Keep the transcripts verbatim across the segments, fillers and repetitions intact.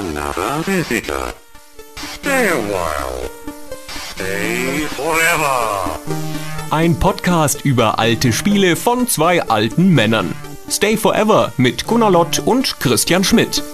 another visitor. Stay a while. Stay forever. Ein Podcast über alte Spiele von zwei alten Männern. Stay Forever mit Gunnar Lott und Christian Schmidt.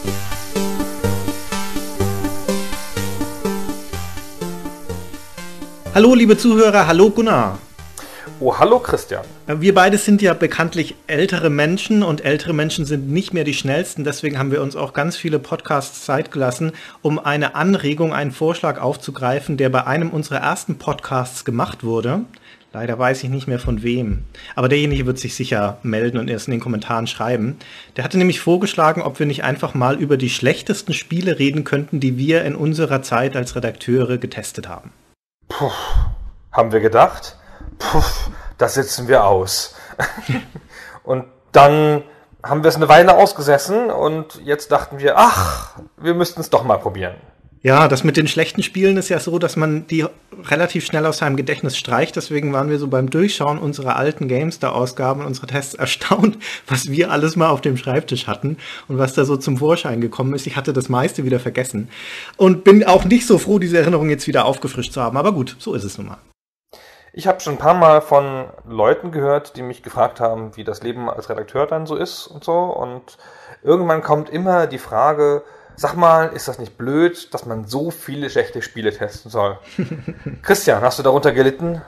Hallo liebe Zuhörer, hallo Gunnar. Oh, hallo Christian. Wir beide sind ja bekanntlich ältere Menschen und ältere Menschen sind nicht mehr die schnellsten. Deswegen haben wir uns auch ganz viele Podcasts Zeit gelassen, um eine Anregung, einen Vorschlag aufzugreifen, der bei einem unserer ersten Podcasts gemacht wurde. Leider weiß ich nicht mehr von wem. Aber derjenige wird sich sicher melden und erst in den Kommentaren schreiben. Der hatte nämlich vorgeschlagen, ob wir nicht einfach mal über die schlechtesten Spiele reden könnten, die wir in unserer Zeit als Redakteure getestet haben. Puh, haben wir gedacht? Puh, das sitzen wir aus. Und dann haben wir es eine Weile ausgesessen und jetzt dachten wir, ach, wir müssten es doch mal probieren. Ja, das mit den schlechten Spielen ist ja so, dass man die relativ schnell aus seinem Gedächtnis streicht. Deswegen waren wir so beim Durchschauen unserer alten GameStar-Ausgaben, unserer Tests erstaunt, was wir alles mal auf dem Schreibtisch hatten und was da so zum Vorschein gekommen ist. Ich hatte das meiste wieder vergessen und bin auch nicht so froh, diese Erinnerung jetzt wieder aufgefrischt zu haben. Aber gut, so ist es nun mal. Ich habe schon ein paar Mal von Leuten gehört, die mich gefragt haben, wie das Leben als Redakteur dann so ist und so. Und irgendwann kommt immer die Frage, sag mal, ist das nicht blöd, dass man so viele schlechte Spiele testen soll? Christian, hast du darunter gelitten?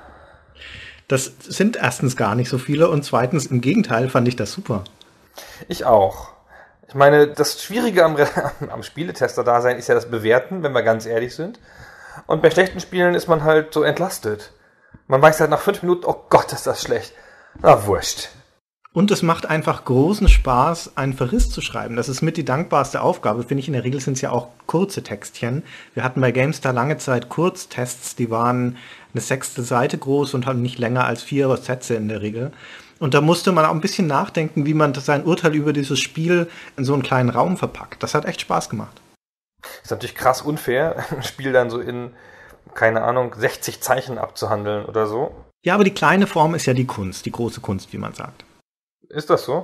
Das sind erstens gar nicht so viele und zweitens im Gegenteil fand ich das super. Ich auch. Ich meine, das Schwierige am, am Spieletester-Dasein ist ja das Bewerten, wenn wir ganz ehrlich sind. Und bei schlechten Spielen ist man halt so entlastet. Man weiß halt nach fünf Minuten, oh Gott, ist das schlecht. Na, wurscht. Und es macht einfach großen Spaß, einen Verriss zu schreiben. Das ist mit die dankbarste Aufgabe, finde ich. In der Regel sind es ja auch kurze Textchen. Wir hatten bei GameStar lange Zeit Kurztests, die waren eine sechste Seite groß und haben nicht länger als vier Sätze in der Regel. Und da musste man auch ein bisschen nachdenken, wie man sein Urteil über dieses Spiel in so einen kleinen Raum verpackt. Das hat echt Spaß gemacht. Ist natürlich krass unfair, ein Spiel dann so in, keine Ahnung, sechzig Zeichen abzuhandeln oder so. Ja, aber die kleine Form ist ja die Kunst, die große Kunst, wie man sagt. Ist das so?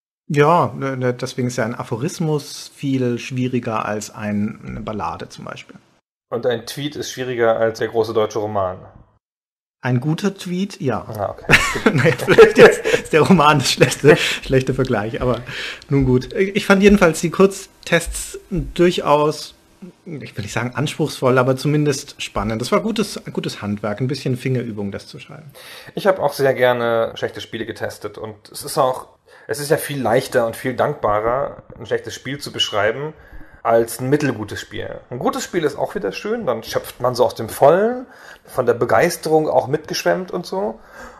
Ja, deswegen ist ja ein Aphorismus viel schwieriger als ein, eine Ballade zum Beispiel. Und ein Tweet ist schwieriger als der große deutsche Roman? Ein guter Tweet, ja. Ah, okay. Naja, vielleicht jetzt ist der Roman das schlechte, schlechte Vergleich, aber nun gut. Ich fand jedenfalls die Kurztests durchaus, ich will nicht sagen anspruchsvoll, aber zumindest spannend. Das war gutes, gutes Handwerk, ein bisschen Fingerübung, das zu schreiben. Ich habe auch sehr gerne schlechte Spiele getestet und es ist auch, es ist ja viel leichter und viel dankbarer, ein schlechtes Spiel zu beschreiben, als ein mittelgutes Spiel. Ein gutes Spiel ist auch wieder schön, dann schöpft man so aus dem Vollen, von der Begeisterung auch mitgeschwemmt und so.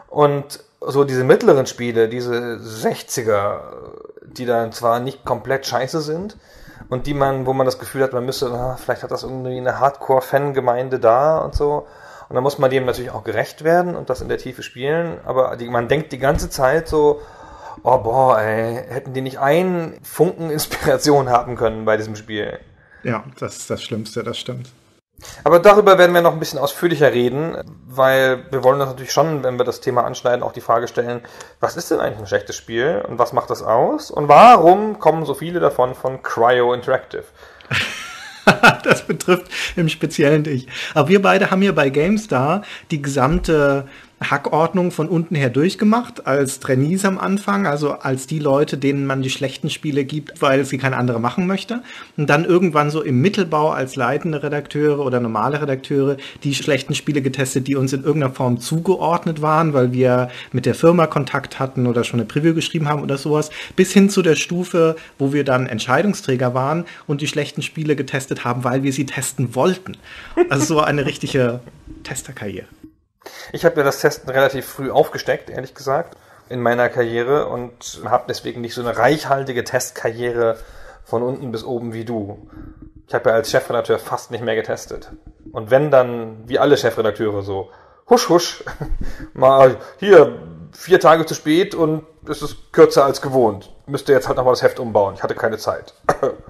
Und so diese mittleren Spiele, diese sechziger, die dann zwar nicht komplett scheiße sind, und die man, wo man das Gefühl hat, man müsste, na, vielleicht hat das irgendwie eine Hardcore-Fangemeinde da und so. Und dann muss man dem natürlich auch gerecht werden und das in der Tiefe spielen. Aber die, man denkt die ganze Zeit so, oh boah, ey, hätten die nicht einen Funken Inspiration haben können bei diesem Spiel. Ja, das ist das Schlimmste, das stimmt. Aber darüber werden wir noch ein bisschen ausführlicher reden, weil wir wollen uns natürlich schon, wenn wir das Thema anschneiden, auch die Frage stellen, was ist denn eigentlich ein schlechtes Spiel und was macht das aus und warum kommen so viele davon von Cryo Interactive? Das betrifft im Speziellen dich. Aber wir beide haben hier bei GameStar die gesamte Hackordnung von unten her durchgemacht, als Trainees am Anfang, also als die Leute, denen man die schlechten Spiele gibt, weil sie keine andere machen möchte. Und dann irgendwann so im Mittelbau als leitende Redakteure oder normale Redakteure die schlechten Spiele getestet, die uns in irgendeiner Form zugeordnet waren, weil wir mit der Firma Kontakt hatten oder schon eine Preview geschrieben haben oder sowas, bis hin zu der Stufe, wo wir dann Entscheidungsträger waren und die schlechten Spiele getestet haben, weil wir sie testen wollten. Also so eine richtige Testerkarriere. Ich habe ja das Testen relativ früh aufgesteckt, ehrlich gesagt, in meiner Karriere und habe deswegen nicht so eine reichhaltige Testkarriere von unten bis oben wie du. Ich habe ja als Chefredakteur fast nicht mehr getestet. Und wenn dann, wie alle Chefredakteure so, husch, husch, mal hier vier Tage zu spät und es ist kürzer als gewohnt. Müsste jetzt halt nochmal das Heft umbauen. Ich hatte keine Zeit.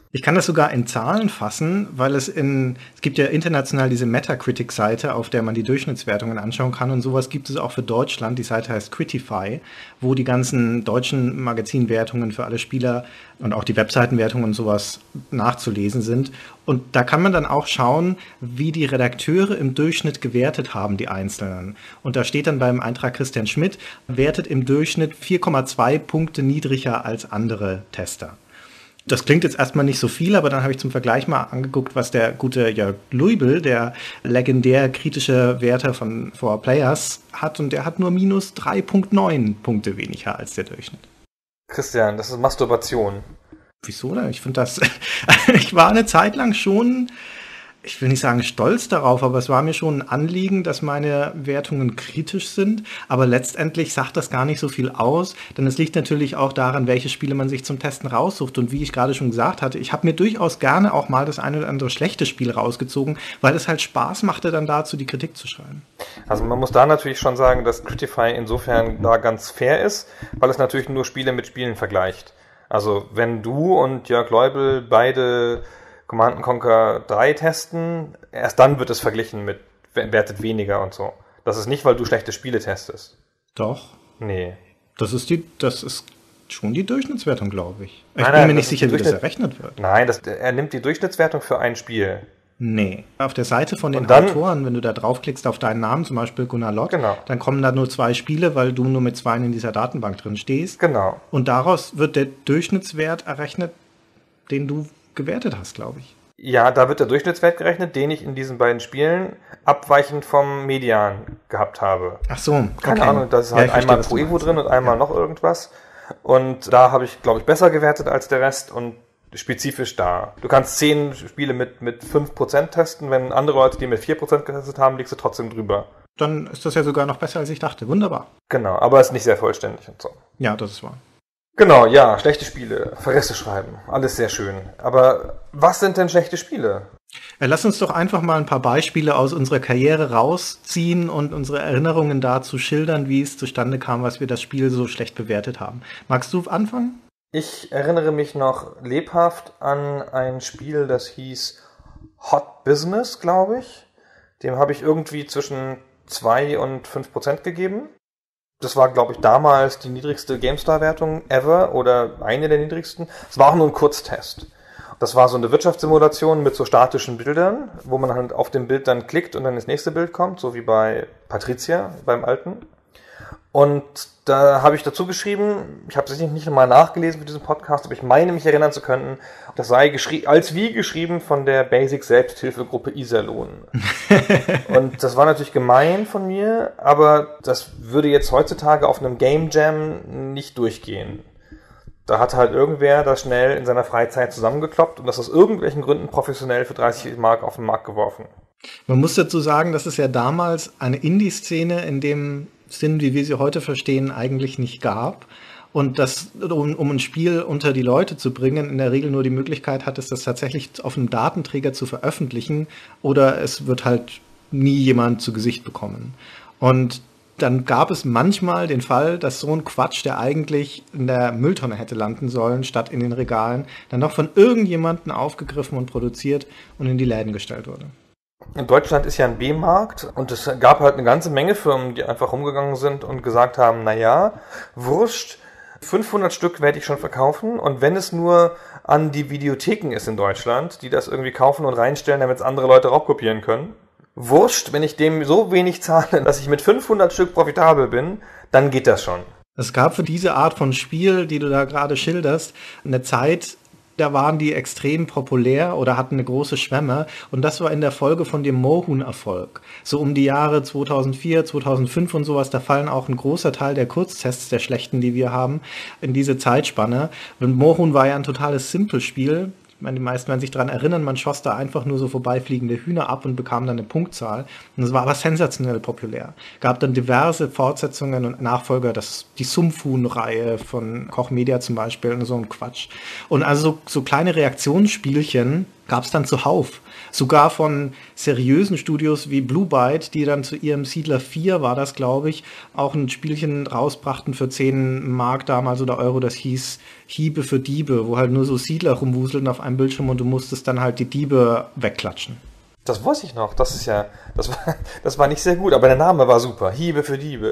Ich kann das sogar in Zahlen fassen, weil es in, es gibt ja international diese Metacritic-Seite, auf der man die Durchschnittswertungen anschauen kann, und sowas gibt es auch für Deutschland. Die Seite heißt Critify, wo die ganzen deutschen Magazinwertungen für alle Spieler und auch die Webseitenwertungen und sowas nachzulesen sind. Und da kann man dann auch schauen, wie die Redakteure im Durchschnitt gewertet haben, die Einzelnen. Und da steht dann beim Eintrag Christian Schmidt, wertet im Durchschnitt vier Komma zwei Punkte niedriger als andere Tester. Das klingt jetzt erstmal nicht so viel, aber dann habe ich zum Vergleich mal angeguckt, was der gute Jörg Luibel, der legendär kritische Werter von four Players, hat. Und der hat nur minus drei Komma neun Punkte weniger als der Durchschnitt. Christian, das ist Masturbation. Wieso denn? Ich finde das, ich war eine Zeit lang schon, ich will nicht sagen stolz darauf, aber es war mir schon ein Anliegen, dass meine Wertungen kritisch sind. Aber letztendlich sagt das gar nicht so viel aus, denn es liegt natürlich auch daran, welche Spiele man sich zum Testen raussucht. Und wie ich gerade schon gesagt hatte, ich habe mir durchaus gerne auch mal das eine oder andere schlechte Spiel rausgezogen, weil es halt Spaß machte, dann dazu die Kritik zu schreiben. Also man muss da natürlich schon sagen, dass Critify insofern da ganz fair ist, weil es natürlich nur Spiele mit Spielen vergleicht. Also wenn du und Jörg Leubel beide Command and Conquer drei testen, erst dann wird es verglichen mit wertet weniger und so. Das ist nicht, weil du schlechte Spiele testest. Doch. Nee. Das ist die, das ist schon die Durchschnittswertung, glaube ich. Ich Nein, bin nein, mir das nicht ist sicher, die wie das Durchschnitt- errechnet wird. Nein, das, er nimmt die Durchschnittswertung für ein Spiel. Nee. Auf der Seite von den Und dann- Autoren, wenn du da draufklickst auf deinen Namen, zum Beispiel Gunnar Lott, Genau. dann kommen da nur zwei Spiele, weil du nur mit zwei in dieser Datenbank drin stehst. Genau. Und daraus wird der Durchschnittswert errechnet, den du gewertet hast, glaube ich. Ja, da wird der Durchschnittswert gerechnet, den ich in diesen beiden Spielen abweichend vom Median gehabt habe. Ach so. Keine okay. Ahnung, da ist Ja, halt ich verstehe, einmal was du Poevo meinst. drin und einmal Ja. noch irgendwas. Und da habe ich, glaube ich, besser gewertet als der Rest und spezifisch da. Du kannst zehn Spiele mit, mit fünf Prozent testen, wenn andere Leute, die mit vier Prozent getestet haben, liegst du trotzdem drüber. Dann ist das ja sogar noch besser, als ich dachte. Wunderbar. Genau, aber ist nicht sehr vollständig und so. Ja, das ist wahr. Genau, ja, schlechte Spiele, Verrisse schreiben, alles sehr schön. Aber was sind denn schlechte Spiele? Äh, Lass uns doch einfach mal ein paar Beispiele aus unserer Karriere rausziehen und unsere Erinnerungen dazu schildern, wie es zustande kam, was wir das Spiel so schlecht bewertet haben. Magst du anfangen? Ich erinnere mich noch lebhaft an ein Spiel, das hieß Hot Business, glaube ich. Dem habe ich irgendwie zwischen zwei und fünf Prozent gegeben. Das war, glaube ich, damals die niedrigste GameStar-Wertung ever oder eine der niedrigsten. Es war auch nur ein Kurztest. Das war so eine Wirtschaftssimulation mit so statischen Bildern, wo man halt auf dem Bild dann klickt und dann das nächste Bild kommt, so wie bei Patricia, beim alten. Und da habe ich dazu geschrieben, ich habe es nicht nochmal nachgelesen für diesen Podcast, aber ich meine mich erinnern zu können, das sei geschrie- als wie geschrieben von der Basic Selbsthilfegruppe Iserlohn. Und das war natürlich gemein von mir, aber das würde jetzt heutzutage auf einem Game Jam nicht durchgehen. Da hat halt irgendwer das schnell in seiner Freizeit zusammengekloppt und das aus irgendwelchen Gründen professionell für dreißig Mark auf den Markt geworfen. Man muss dazu sagen, dass es ja damals eine Indie-Szene in dem Sinn, wie wir sie heute verstehen, eigentlich nicht gab. Und das, um, um ein Spiel unter die Leute zu bringen, in der Regel nur die Möglichkeit hat, es das tatsächlich auf einem Datenträger zu veröffentlichen oder es wird halt nie jemand zu Gesicht bekommen. Und dann gab es manchmal den Fall, dass so ein Quatsch, der eigentlich in der Mülltonne hätte landen sollen, statt in den Regalen, dann noch von irgendjemandem aufgegriffen und produziert und in die Läden gestellt wurde. In Deutschland ist ja ein B-Markt und es gab halt eine ganze Menge Firmen, die einfach rumgegangen sind und gesagt haben, na ja, wurscht, fünfhundert Stück werde ich schon verkaufen und wenn es nur an die Videotheken ist in Deutschland, die das irgendwie kaufen und reinstellen, damit es andere Leute raubkopieren können, wurscht, wenn ich dem so wenig zahle, dass ich mit fünfhundert Stück profitabel bin, dann geht das schon. Es gab für diese Art von Spiel, die du da gerade schilderst, eine Zeit, da waren die extrem populär oder hatten eine große Schwemme. Und das war in der Folge von dem Mohun-Erfolg. So um die Jahre zweitausendvier, zweitausendfünf und sowas, da fallen auch ein großer Teil der Kurztests, der schlechten, die wir haben, in diese Zeitspanne. Und Mohun war ja ein totales Simple-Spiel. Ich meine, die meisten werden sich daran erinnern, man schoss da einfach nur so vorbeifliegende Hühner ab und bekam dann eine Punktzahl. Und das war aber sensationell populär. Gab dann diverse Fortsetzungen und Nachfolger, das die Sumpfhuhn-Reihe von Koch Media zum Beispiel und so ein Quatsch. Und also so, so kleine Reaktionsspielchen, gab es dann zuhauf. Sogar von seriösen Studios wie Blue Byte, die dann zu ihrem Siedler vier, war das, glaube ich, auch ein Spielchen rausbrachten für zehn Mark damals oder Euro, das hieß Hiebe für Diebe, wo halt nur so Siedler rumwuseln auf einem Bildschirm und du musstest dann halt die Diebe wegklatschen. Das weiß ich noch, das ist ja, das war, das war nicht sehr gut, aber der Name war super, Hiebe für Diebe.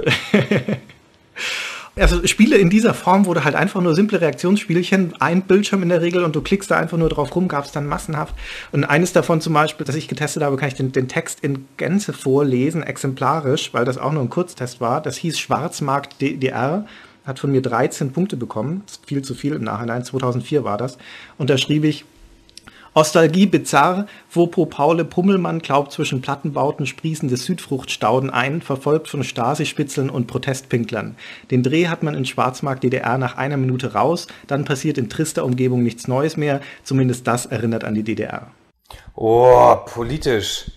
Also Spiele in dieser Form, wo du halt einfach nur simple Reaktionsspielchen, ein Bildschirm in der Regel und du klickst da einfach nur drauf rum, gab es dann massenhaft. Und eines davon zum Beispiel, das ich getestet habe, kann ich den, den Text in Gänze vorlesen, exemplarisch, weil das auch nur ein Kurztest war. Das hieß Schwarzmarkt D D R, hat von mir dreizehn Punkte bekommen, das ist viel zu viel im Nachhinein, zweitausendvier war das. Und da schrieb ich: Ostalgie bizarr, wo Po Paule Pummelmann glaubt zwischen Plattenbauten sprießende Südfruchtstauden ein, verfolgt von Stasi-Spitzeln und Protestpinklern. Den Dreh hat man in Schwarzmarkt D D R nach einer Minute raus, dann passiert in trister Umgebung nichts Neues mehr, zumindest das erinnert an die D D R. Oh, politisch.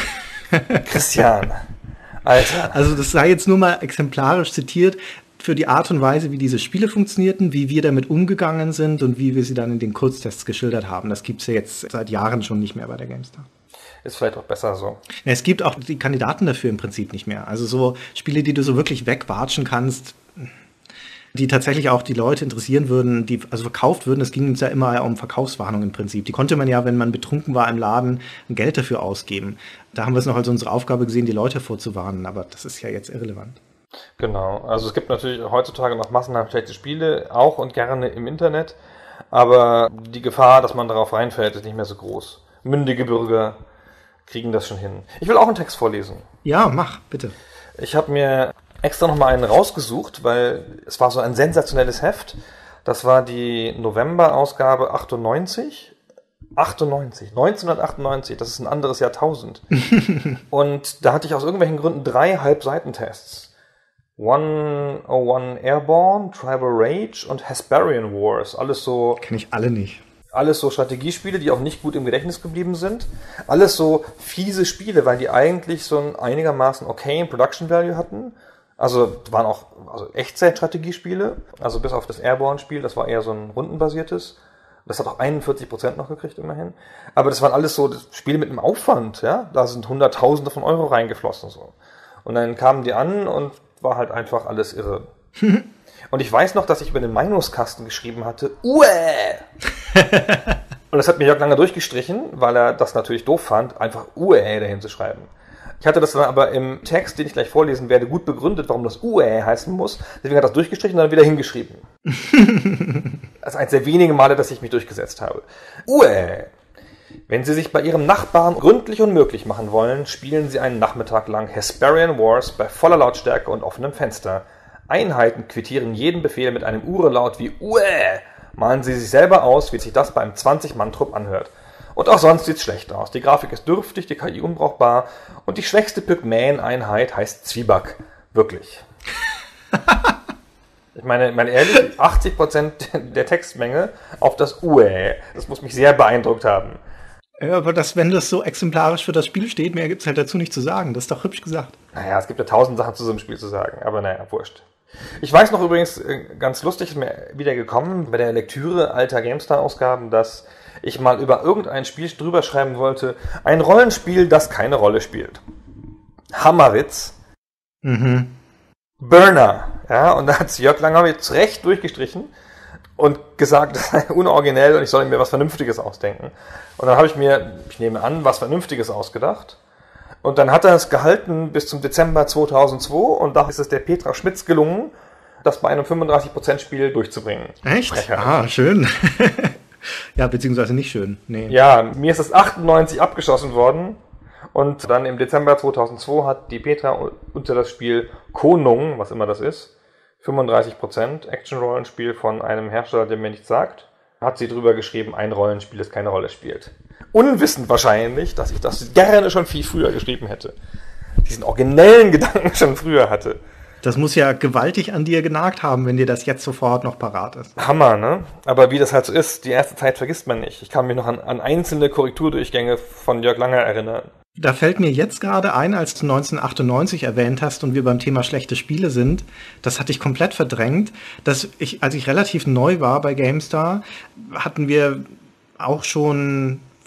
Christian, Alter. Also das sei jetzt nur mal exemplarisch zitiert, für die Art und Weise, wie diese Spiele funktionierten, wie wir damit umgegangen sind und wie wir sie dann in den Kurztests geschildert haben. Das gibt es ja jetzt seit Jahren schon nicht mehr bei der GameStar. Ist vielleicht auch besser so. Ja, es gibt auch die Kandidaten dafür im Prinzip nicht mehr. Also so Spiele, die du so wirklich wegwatschen kannst, die tatsächlich auch die Leute interessieren würden, die also verkauft würden. Es ging uns ja immer um Verkaufswarnung im Prinzip. Die konnte man ja, wenn man betrunken war im Laden, Geld dafür ausgeben. Da haben wir es noch als unsere Aufgabe gesehen, die Leute vorzuwarnen. Aber das ist ja jetzt irrelevant. Genau, also es gibt natürlich heutzutage noch massenhaft schlechte Spiele, auch und gerne im Internet, aber die Gefahr, dass man darauf reinfällt, ist nicht mehr so groß. Mündige Bürger kriegen das schon hin. Ich will auch einen Text vorlesen. Ja, mach, bitte. Ich habe mir extra nochmal einen rausgesucht, weil es war so ein sensationelles Heft. Das war die November-Ausgabe achtundneunzig. achtundneunzig, neunzehnhundertachtundneunzig, das ist ein anderes Jahrtausend. Und da hatte ich aus irgendwelchen Gründen drei Halbseitentests. hundertundeins Airborne, Tribal Rage und Hesperian Wars. Alles so. Kenn ich alle nicht. Alles so Strategiespiele, die auch nicht gut im Gedächtnis geblieben sind. Alles so fiese Spiele, weil die eigentlich so ein einigermaßen okayen Production Value hatten. Also waren auch also Echtzeit-Strategiespiele. Also bis auf das Airborne-Spiel, das war eher so ein rundenbasiertes. Das hat auch einundvierzig Prozent noch gekriegt immerhin. Aber das waren alles so Spiele mit einem Aufwand, ja. Da sind Hunderttausende von Euro reingeflossen so. Und dann kamen die an und war halt einfach alles irre. Und ich weiß noch, dass ich über den Meinungskasten geschrieben hatte, Uäh! Und das hat mir Jörg Langer durchgestrichen, weil er das natürlich doof fand, einfach Uäh dahin zu schreiben. Ich hatte das dann aber im Text, den ich gleich vorlesen werde, gut begründet, warum das Uäh heißen muss. Deswegen hat er das durchgestrichen und dann wieder hingeschrieben. Das ist eines der wenigen Male, dass ich mich durchgesetzt habe. Uäh! Wenn Sie sich bei Ihrem Nachbarn gründlich unmöglich machen wollen, spielen Sie einen Nachmittag lang Hesperian Wars bei voller Lautstärke und offenem Fenster. Einheiten quittieren jeden Befehl mit einem Urelaut wie Uäh. Malen Sie sich selber aus, wie sich das bei einem zwanzig-Mann-Trupp anhört. Und auch sonst sieht's schlecht aus. Die Grafik ist dürftig, die K I unbrauchbar und die schwächste Pygmäen-Einheit heißt Zwieback. Wirklich. Ich meine, meine ehrlich, achtzig Prozent der Textmenge auf das Uäh. Das muss mich sehr beeindruckt haben. Ja, aber das, wenn das so exemplarisch für das Spiel steht, mehr gibt's halt dazu nicht zu sagen. Das ist doch hübsch gesagt. Naja, es gibt ja tausend Sachen zu so einem Spiel zu sagen, aber naja, wurscht. Ich weiß noch übrigens, ganz lustig ist mir wieder gekommen, bei der Lektüre alter GameStar-Ausgaben, dass ich mal über irgendein Spiel drüber schreiben wollte, ein Rollenspiel, das keine Rolle spielt. Hammerwitz. Mhm. Burner. Ja, und da hat Jörg Langer mir zu Recht durchgestrichen und gesagt, das sei unoriginell und ich soll mir was Vernünftiges ausdenken. Und dann habe ich mir, ich nehme an, was Vernünftiges ausgedacht. Und dann hat er es gehalten bis zum Dezember zweitausendzwei und da ist es der Petra Schmitz gelungen, das bei einem fünfunddreißig Prozent Spiel durchzubringen. Echt? Frechheit. Ah, schön. Ja, beziehungsweise nicht schön. Nee. Ja, mir ist das achtundneunzig abgeschossen worden und dann im Dezember zweitausendzwei hat die Petra unter das Spiel Konung, was immer das ist, fünfunddreißig Prozent Action-Rollenspiel von einem Hersteller, der mir nichts sagt, hat sie drüber geschrieben, ein Rollenspiel, das keine Rolle spielt. Unwissend wahrscheinlich, dass ich das gerne schon viel früher geschrieben hätte. Diesen originellen Gedanken schon früher hatte. Das muss ja gewaltig an dir genagt haben, wenn dir das jetzt sofort noch parat ist. Hammer, ne? Aber wie das halt so ist, die erste Zeit vergisst man nicht. Ich kann mich noch an, an einzelne Korrekturdurchgänge von Jörg Langer erinnern. Da fällt mir jetzt gerade ein, als du neunzehnhundertachtundneunzig erwähnt hast und wir beim Thema schlechte Spiele sind, das hatte ich komplett verdrängt, dass ich, als ich relativ neu war bei GameStar, hatten wir auch schon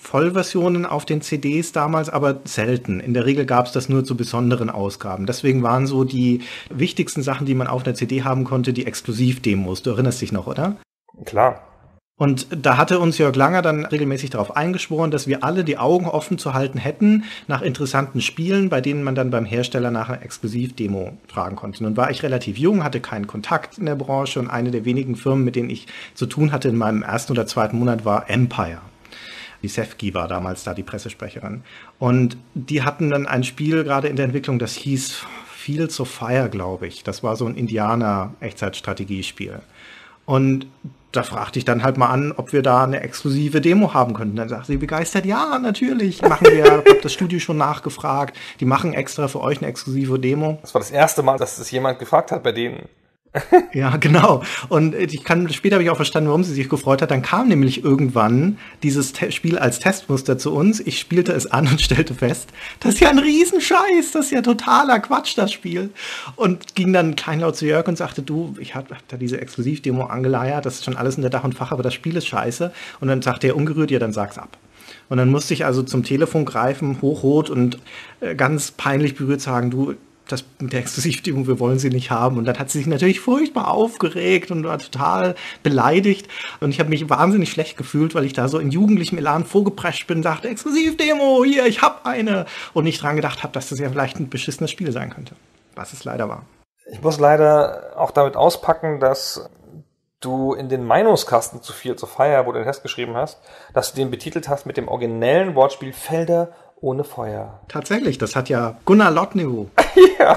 Vollversionen auf den C Ds damals, aber selten. In der Regel gab es das nur zu besonderen Ausgaben. Deswegen waren so die wichtigsten Sachen, die man auf einer C D haben konnte, die Exklusivdemos. Du erinnerst dich noch, oder? Klar. Und da hatte uns Jörg Langer dann regelmäßig darauf eingeschworen, dass wir alle die Augen offen zu halten hätten nach interessanten Spielen, bei denen man dann beim Hersteller nach einer Exklusivdemo fragen konnte. Nun war ich relativ jung, hatte keinen Kontakt in der Branche und eine der wenigen Firmen, mit denen ich zu tun hatte in meinem ersten oder zweiten Monat, war Empire. Die Sefki war damals da die Pressesprecherin. Und die hatten dann ein Spiel gerade in der Entwicklung, das hieß Fields of Fire, glaube ich. Das war so ein Indianer-Echtzeitstrategiespiel. Und da fragte ich dann halt mal an, ob wir da eine exklusive Demo haben könnten. Dann sagte sie begeistert, ja, natürlich, machen wir. Ich habe das Studio schon nachgefragt. Die machen extra für euch eine exklusive Demo. Das war das erste Mal, dass es jemand gefragt hat bei denen. Ja, genau. Und ich kann, später habe ich auch verstanden, warum sie sich gefreut hat. Dann kam nämlich irgendwann dieses Te- Spiel als Testmuster zu uns. Ich spielte es an und stellte fest, das ist ja ein Riesenscheiß, das ist ja totaler Quatsch, das Spiel. Und ging dann kleinlaut zu Jörg und sagte, du, ich habe hab da diese Exklusivdemo angeleiert, das ist schon alles in der Dach und Fach, aber das Spiel ist scheiße. Und dann sagte er ungerührt, ja, dann sag's ab. Und dann musste ich also zum Telefon greifen, hochrot und äh, ganz peinlich berührt sagen, du, das mit der Exklusivdemo, wir wollen sie nicht haben. Und dann hat sie sich natürlich furchtbar aufgeregt und war total beleidigt. Und ich habe mich wahnsinnig schlecht gefühlt, weil ich da so in jugendlichem Elan vorgeprescht bin, dachte, Exklusivdemo, hier, ich hab eine. Und nicht dran gedacht habe, dass das ja vielleicht ein beschissenes Spiel sein könnte. Was es leider war. Ich muss leider auch damit auspacken, dass du in den Meinungskasten zu Fields of Fire, wo du den Test geschrieben hast, dass du den betitelt hast mit dem originellen Wortspiel Felder ohne Feuer. Tatsächlich, das hat ja Gunnar Lott-Niveau. Ja,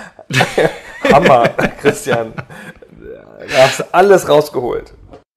Hammer, Christian. Du hast alles rausgeholt.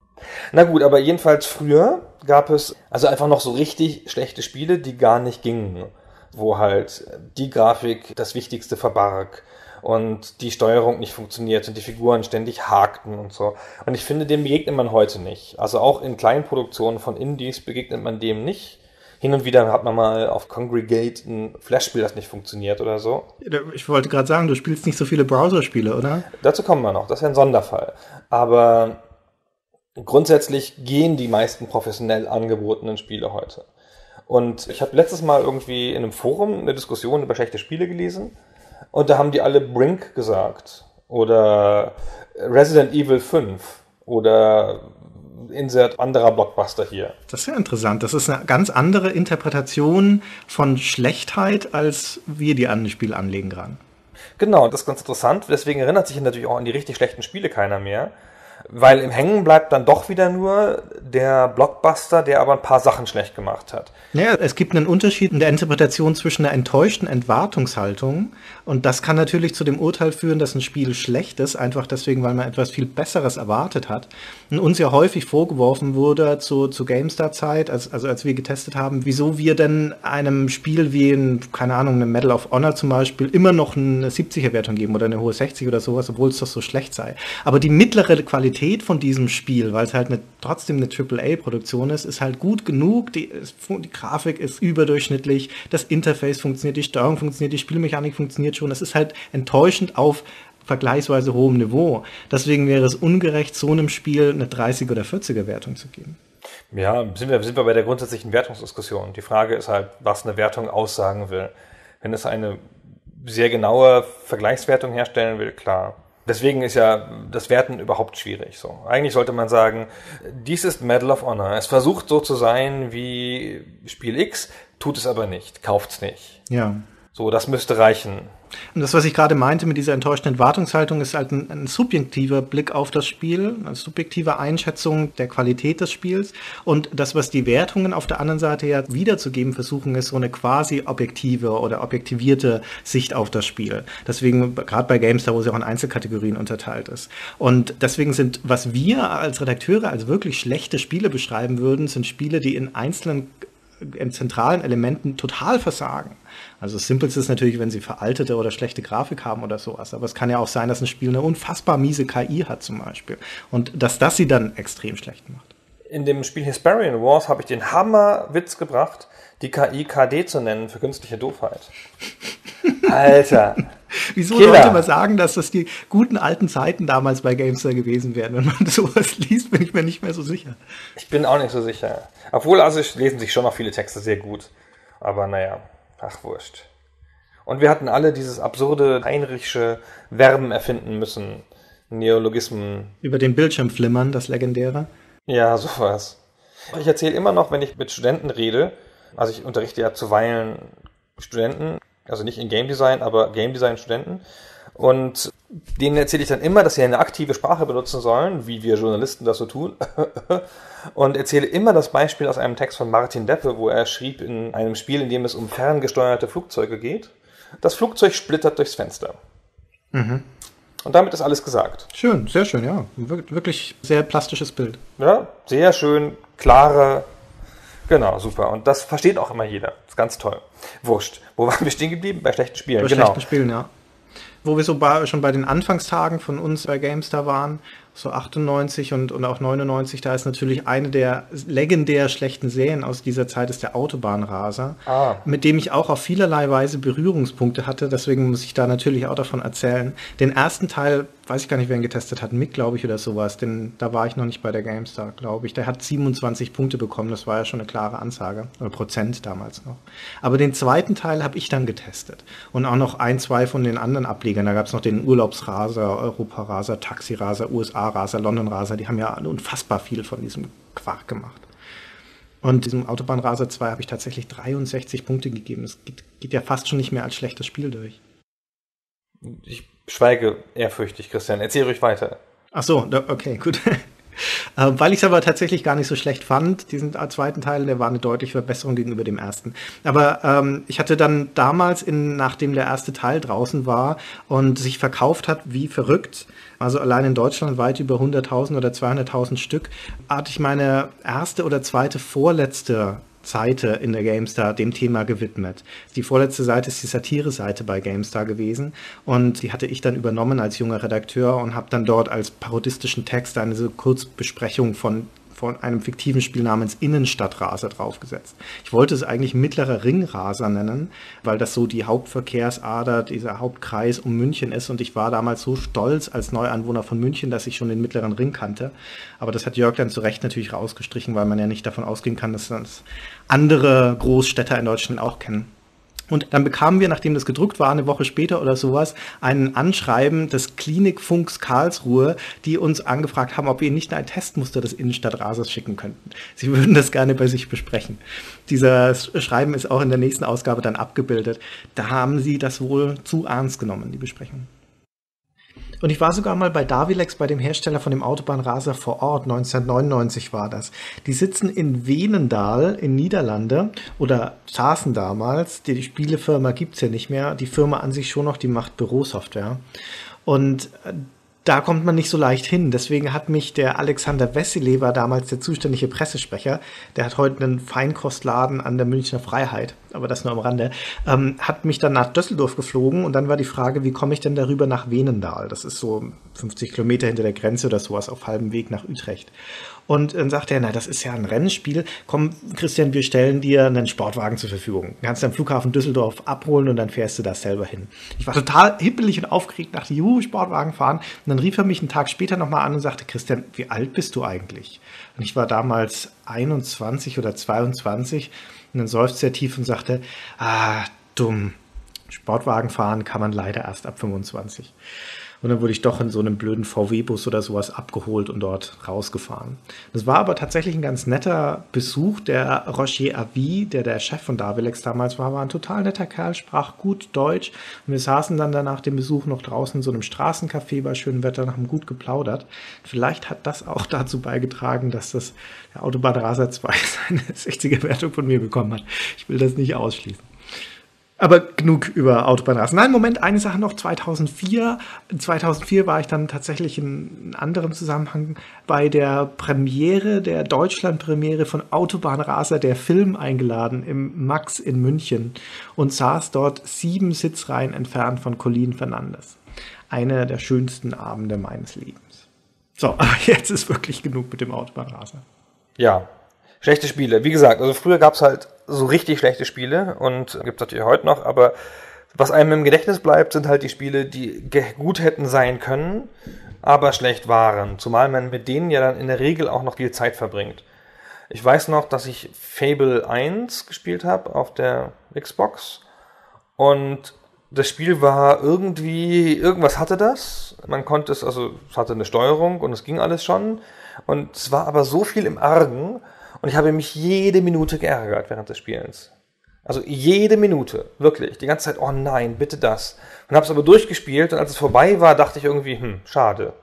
Na gut, aber jedenfalls früher gab es also einfach noch so richtig schlechte Spiele, die gar nicht gingen. Wo halt die Grafik das Wichtigste verbarg und die Steuerung nicht funktioniert und die Figuren ständig hakten und so. Und ich finde, dem begegnet man heute nicht. Also auch in kleinen Produktionen von Indies begegnet man dem nicht. Hin und wieder hat man mal auf Congregate ein Flash-Spiel, das nicht funktioniert oder so. Ich wollte gerade sagen, du spielst nicht so viele Browser-Spiele, oder? Dazu kommen wir noch, das ist ein Sonderfall. Aber grundsätzlich gehen die meisten professionell angebotenen Spiele heute. Und ich habe letztes Mal irgendwie in einem Forum eine Diskussion über schlechte Spiele gelesen und da haben die alle Brink gesagt oder Resident Evil fünf oder Insert anderer Blockbuster hier. Das ist ja interessant. Das ist eine ganz andere Interpretation von Schlechtheit, als wir die an das Spiel anlegen gerade. Genau, das ist ganz interessant. Deswegen erinnert sich natürlich auch an die richtig schlechten Spiele keiner mehr. Weil im Hängen bleibt dann doch wieder nur der Blockbuster, der aber ein paar Sachen schlecht gemacht hat. Naja, es gibt einen Unterschied in der Interpretation zwischen einer enttäuschten Entwartungshaltung und das kann natürlich zu dem Urteil führen, dass ein Spiel schlecht ist, einfach deswegen, weil man etwas viel Besseres erwartet hat. Und uns ja häufig vorgeworfen wurde zu, zu GameStar-Zeit, als, also als wir getestet haben, wieso wir denn einem Spiel wie, ein, keine Ahnung, eine Medal of Honor zum Beispiel immer noch eine siebziger-Wertung geben oder eine hohe sechzig oder sowas, obwohl es doch so schlecht sei. Aber die mittlere Qualität von diesem Spiel, weil es halt eine, trotzdem eine Triple A-Produktion ist, ist halt gut genug. Die, die Grafik ist überdurchschnittlich, das Interface funktioniert, die Steuerung funktioniert, die Spielmechanik funktioniert schon. Es ist halt enttäuschend auf vergleichsweise hohem Niveau. Deswegen wäre es ungerecht, so einem Spiel eine dreißiger- oder vierziger-Wertung zu geben. Ja, sind wir, sind wir bei der grundsätzlichen Wertungsdiskussion. Die Frage ist halt, was eine Wertung aussagen will. Wenn es eine sehr genaue Vergleichswertung herstellen will, klar. Deswegen ist ja das Werten überhaupt schwierig. So, eigentlich sollte man sagen, dies ist Medal of Honor. Es versucht so zu sein wie Spiel X, tut es aber nicht, kauft's nicht. Ja. So, das müsste reichen. Und das, was ich gerade meinte mit dieser enttäuschten Erwartungshaltung, ist halt ein, ein subjektiver Blick auf das Spiel, eine subjektive Einschätzung der Qualität des Spiels. Und das, was die Wertungen auf der anderen Seite ja wiederzugeben versuchen, ist so eine quasi objektive oder objektivierte Sicht auf das Spiel. Deswegen, gerade bei GameStar, wo es ja auch in Einzelkategorien unterteilt ist. Und deswegen sind, was wir als Redakteure als wirklich schlechte Spiele beschreiben würden, sind Spiele, die in einzelnen in zentralen Elementen total versagen. Also das Simpelste ist natürlich, wenn sie veraltete oder schlechte Grafik haben oder sowas. Aber es kann ja auch sein, dass ein Spiel eine unfassbar miese K I hat zum Beispiel. Und dass das sie dann extrem schlecht macht. In dem Spiel Hesperian Wars habe ich den Hammerwitz gebracht, die K I K D zu nennen für künstliche Doofheit. Alter, Wieso Killer. Leute immer sagen, dass das die guten alten Zeiten damals bei GameStar gewesen wären? Wenn man sowas liest, bin ich mir nicht mehr so sicher. Ich bin auch nicht so sicher. Obwohl, also lesen sich schon noch viele Texte sehr gut. Aber naja, ach wurscht. Und wir hatten alle dieses absurde heinrichsche Verben erfinden müssen. Neologismen. Über den Bildschirm flimmern, das legendäre. Ja, sowas. Ich erzähle immer noch, wenn ich mit Studenten rede, also ich unterrichte ja zuweilen Studenten, also nicht in Game Design, aber Game Design Studenten. Und denen erzähle ich dann immer, dass sie eine aktive Sprache benutzen sollen, wie wir Journalisten das so tun. Und erzähle immer das Beispiel aus einem Text von Martin Deppe, wo er schrieb in einem Spiel, in dem es um ferngesteuerte Flugzeuge geht. Das Flugzeug splittert durchs Fenster. Mhm. Und damit ist alles gesagt. Schön, sehr schön, ja. Wir- Wirklich sehr plastisches Bild. Ja, sehr schön, klare, genau, super. Und das versteht auch immer jeder. Ist ganz toll. Wurscht. Wo waren wir stehen geblieben? Bei schlechten Spielen, Bei genau. schlechten Spielen, ja. Wo wir so bei, schon bei den Anfangstagen von uns bei GameStar waren, so achtundneunzig und, und auch neunundneunzig, da ist natürlich eine der legendär schlechten Serien aus dieser Zeit ist der Autobahnraser, Ah. mit dem ich auch auf vielerlei Weise Berührungspunkte hatte, deswegen muss ich da natürlich auch davon erzählen. Den ersten Teil, weiß ich gar nicht, wer ihn getestet hat, Mick, glaube ich, oder sowas, denn da war ich noch nicht bei der GameStar, glaube ich. Der hat siebenundzwanzig Punkte bekommen, das war ja schon eine klare Ansage, oder Prozent damals noch. Aber den zweiten Teil habe ich dann getestet und auch noch ein, zwei von den anderen Ablegern. Da gab es noch den Urlaubsraser, Europaraser, Taxiraser, U S A-Raser, London-Raser, die haben ja unfassbar viel von diesem Quark gemacht. Und diesem Autobahnraser zwei habe ich tatsächlich dreiundsechzig Punkte gegeben. Das geht, geht ja fast schon nicht mehr als schlechtes Spiel durch. Ich schweige ehrfürchtig, Christian. Erzähl ruhig weiter. Ach so, da- okay, gut. Äh, Weil ich es aber tatsächlich gar nicht so schlecht fand, diesen zweiten Teil, der war eine deutliche Verbesserung gegenüber dem ersten. Aber ähm, ich hatte dann damals, in, nachdem der erste Teil draußen war und sich verkauft hat wie verrückt, also allein in Deutschland weit über hunderttausend oder zweihunderttausend Stück, hatte ich meine erste oder zweite vorletzte Seite in der GameStar dem Thema gewidmet. Die vorletzte Seite ist die Satire-Seite bei GameStar gewesen und die hatte ich dann übernommen als junger Redakteur und habe dann dort als parodistischen Text eine so Kurzbesprechung von von einem fiktiven Spiel namens Innenstadtraser draufgesetzt. Ich wollte es eigentlich Mittlerer Ringraser nennen, weil das so die Hauptverkehrsader, dieser Hauptkreis um München ist und ich war damals so stolz als Neuanwohner von München, dass ich schon den Mittleren Ring kannte. Aber das hat Jörg dann zu Recht natürlich rausgestrichen, weil man ja nicht davon ausgehen kann, dass das andere Großstädter in Deutschland auch kennen. Und dann bekamen wir, nachdem das gedruckt war, eine Woche später oder sowas, ein Anschreiben des Klinikfunks Karlsruhe, die uns angefragt haben, ob wir ihnen nicht ein Testmuster des Innenstadtrasers schicken könnten. Sie würden das gerne bei sich besprechen. Dieser Schreiben ist auch in der nächsten Ausgabe dann abgebildet. Da haben sie das wohl zu ernst genommen, die Besprechung. Und ich war sogar mal bei Davilex, bei dem Hersteller von dem Autobahnraser vor Ort, neunzehnhundertneunundneunzig war das. Die sitzen in Veenendaal in Niederlande oder saßen damals, die, die Spielefirma gibt's ja nicht mehr, die Firma an sich schon noch, die macht Bürosoftware. Und äh, da kommt man nicht so leicht hin. Deswegen hat mich der Alexander Wessely, war damals der zuständige Pressesprecher, der hat heute einen Feinkostladen an der Münchner Freiheit, aber das nur am Rande, ähm, hat mich dann nach Düsseldorf geflogen und dann war die Frage, wie komme ich denn darüber nach Veenendaal? Das ist so fünfzig Kilometer hinter der Grenze oder sowas, auf halbem Weg nach Utrecht. Und dann sagt er, na, das ist ja ein Rennspiel. Komm, Christian, wir stellen dir einen Sportwagen zur Verfügung. Du kannst am Flughafen Düsseldorf abholen und dann fährst du da selber hin. Ich war total hippelig und aufgeregt, dachte, juhu, Sportwagen fahren. Und dann rief er mich einen Tag später nochmal an und sagte, Christian, wie alt bist du eigentlich? Und ich war damals einundzwanzig oder zweiundzwanzig. Und dann seufzte er tief und sagte, ah, dumm. Sportwagen fahren kann man leider erst ab fünfundzwanzig. Und dann wurde ich doch in so einem blöden V W-Bus oder sowas abgeholt und dort rausgefahren. Das war aber tatsächlich ein ganz netter Besuch. Der Roger Avis, der der Chef von Davilex damals war, war ein total netter Kerl, sprach gut Deutsch. Und wir saßen dann danach dem Besuch noch draußen in so einem Straßencafé bei schönem Wetter und haben gut geplaudert. Vielleicht hat das auch dazu beigetragen, dass das der Autobahnraser zwei seine sechziger-Wertung von mir bekommen hat. Ich will das nicht ausschließen. Aber genug über Autobahnrasen. Nein, Moment, eine Sache noch. zweitausendvier. zweitausendvier war ich dann tatsächlich in anderem Zusammenhang bei der Premiere, der Deutschland-Premiere von Autobahnraser, der Film, eingeladen im Max in München und saß dort sieben Sitzreihen entfernt von Colin Fernandes. Einer der schönsten Abende meines Lebens. So, aber jetzt ist wirklich genug mit dem Autobahnraser. Ja, schlechte Spiele. Wie gesagt, also früher gab es halt so richtig schlechte Spiele und gibt es natürlich heute noch, aber Was einem im Gedächtnis bleibt, sind halt die Spiele, die gut hätten sein können, aber schlecht waren. Zumal man mit denen ja dann in der Regel auch noch viel Zeit verbringt. Ich weiß noch, dass ich Fable eins gespielt habe auf der Xbox und das Spiel war irgendwie, irgendwas hatte das. Man konnte es, also es hatte eine Steuerung und es ging alles schon. Und es war aber so viel im Argen und ich habe mich jede Minute geärgert während des Spielens. Also jede Minute, wirklich. Die ganze Zeit, oh nein, bitte das. Und habe es aber durchgespielt und als es vorbei war, dachte ich irgendwie, hm, schade.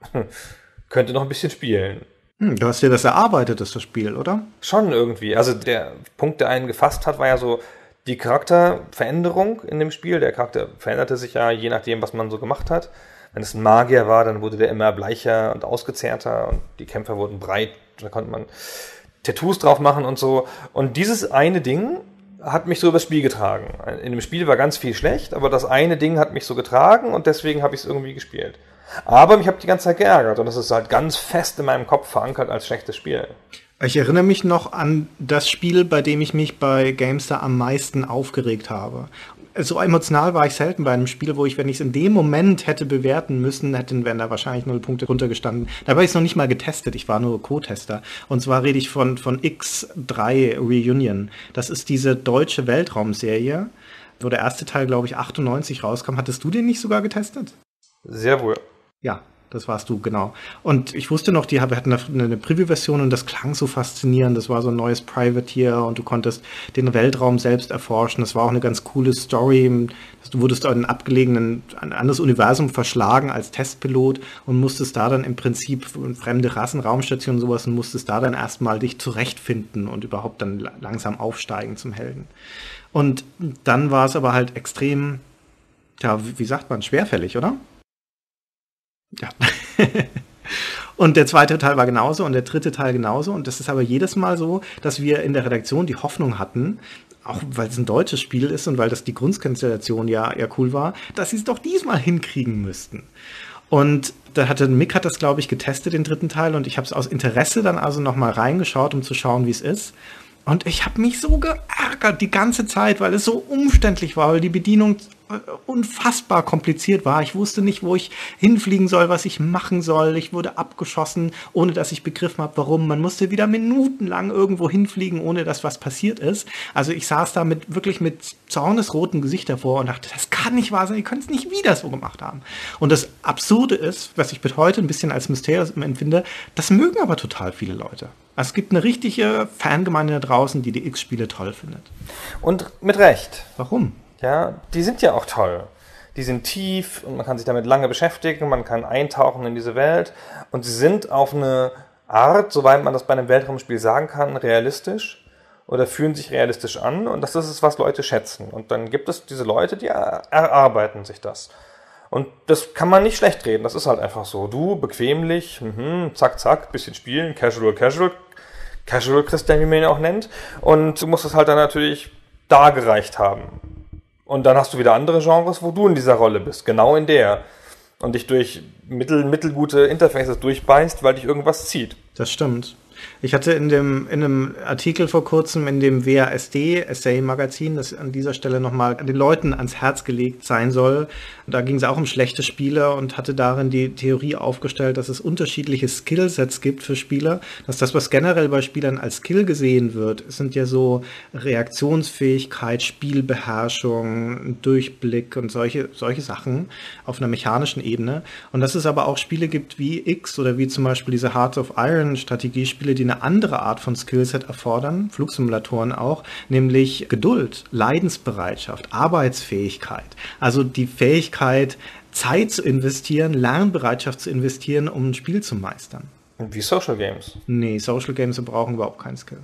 Könnte noch ein bisschen spielen. Hm, du hast dir das erarbeitet, das, das Spiel, oder? Schon irgendwie. Also der Punkt, der einen gefasst hat, war ja so die Charakterveränderung in dem Spiel. Der Charakter veränderte sich ja je nachdem, was man so gemacht hat. Wenn es ein Magier war, dann wurde der immer bleicher und ausgezehrter und die Kämpfer wurden breit. Da konnte man Tattoos drauf machen und so. Und dieses eine Ding hat mich so übers Spiel getragen. In dem Spiel war ganz viel schlecht, aber das eine Ding hat mich so getragen und deswegen habe ich es irgendwie gespielt. Aber mich habe die ganze Zeit geärgert und das ist halt ganz fest in meinem Kopf verankert als schlechtes Spiel. Ich erinnere mich noch an das Spiel, bei dem ich mich bei GameStar am meisten aufgeregt habe. So emotional war ich selten bei einem Spiel, wo ich, wenn ich es in dem Moment hätte bewerten müssen, hätten, wären da wahrscheinlich null Punkte runtergestanden. Da habe ich es noch nicht mal getestet, ich war nur Co-Tester. Und zwar rede ich von, von X drei Reunion. Das ist diese deutsche Weltraumserie, wo der erste Teil, glaube ich, achtundneunzig rauskam. Hattest du den nicht sogar getestet? Sehr wohl. Ja, das warst du, genau. Und ich wusste noch, die hatten eine, eine Preview-Version und das klang so faszinierend. Das war so ein neues Privateer und du konntest den Weltraum selbst erforschen. Das war auch eine ganz coole Story. Du wurdest in ein abgelegenen, ein anderes Universum verschlagen als Testpilot und musstest da dann im Prinzip fremde Rassen, Raumstationen und sowas und musstest da dann erstmal dich zurechtfinden und überhaupt dann langsam aufsteigen zum Helden. Und dann war es aber halt extrem, ja, wie sagt man, schwerfällig, oder? Ja. Und der zweite Teil war genauso und der dritte Teil genauso. Und das ist aber jedes Mal so, dass wir in der Redaktion die Hoffnung hatten, auch weil es ein deutsches Spiel ist und weil das die Grundkonstellation ja, ja cool war, dass sie es doch diesmal hinkriegen müssten. Und da hatte Mick hat das, glaube ich, getestet, den dritten Teil. Und ich habe es aus Interesse dann also nochmal reingeschaut, um zu schauen, wie es ist. Und ich habe mich so geärgert die ganze Zeit, weil es so umständlich war, weil die Bedienung unfassbar kompliziert war. Ich wusste nicht, wo ich hinfliegen soll, was ich machen soll. Ich wurde abgeschossen, ohne dass ich begriffen habe, warum. Man musste wieder minutenlang irgendwo hinfliegen, ohne dass was passiert ist. Also ich saß da mit wirklich mit zornesrotem Gesicht davor und dachte, das kann nicht wahr sein, ihr könnt es nicht wieder so gemacht haben. Und das Absurde ist, was ich bis heute ein bisschen als Mysterium empfinde, das mögen aber total viele Leute. Also es gibt eine richtige Fangemeinde da draußen, die die X-Spiele toll findet. Und mit Recht. Warum? Ja, die sind ja auch toll. Die sind tief und man kann sich damit lange beschäftigen, man kann eintauchen in diese Welt und sie sind auf eine Art, soweit man das bei einem Weltraumspiel sagen kann, realistisch oder fühlen sich realistisch an und das ist es, was Leute schätzen. Und dann gibt es diese Leute, die erarbeiten sich das. Und das kann man nicht schlecht reden, das ist halt einfach so. Du, bequemlich, mhm, zack, zack, bisschen spielen, casual, casual, casual Christian, wie man ihn auch nennt. Und du musst es halt dann natürlich dargereicht haben. Und dann hast du wieder andere Genres, wo du in dieser Rolle bist, genau in der. Und dich durch mittel, mittelgute Interfaces durchbeißt, weil dich irgendwas zieht. Das stimmt. Ich hatte in dem in einem Artikel vor kurzem in dem W A S D Essay-Magazin, das an dieser Stelle nochmal den Leuten ans Herz gelegt sein soll. Da ging es auch um schlechte Spiele und hatte darin die Theorie aufgestellt, dass es unterschiedliche Skillsets gibt für Spieler. Dass das, was generell bei Spielern als Skill gesehen wird, sind ja so Reaktionsfähigkeit, Spielbeherrschung, Durchblick und solche, solche Sachen auf einer mechanischen Ebene. Und dass es aber auch Spiele gibt wie X oder wie zum Beispiel diese Hearts of Iron Strategiespiele, die eine andere Art von Skillset erfordern, Flugsimulatoren auch, nämlich Geduld, Leidensbereitschaft, Arbeitsfähigkeit. Also die Fähigkeit, Zeit zu investieren, Lernbereitschaft zu investieren, um ein Spiel zu meistern. Wie Social Games. Nee, Social Games brauchen überhaupt keinen Skill.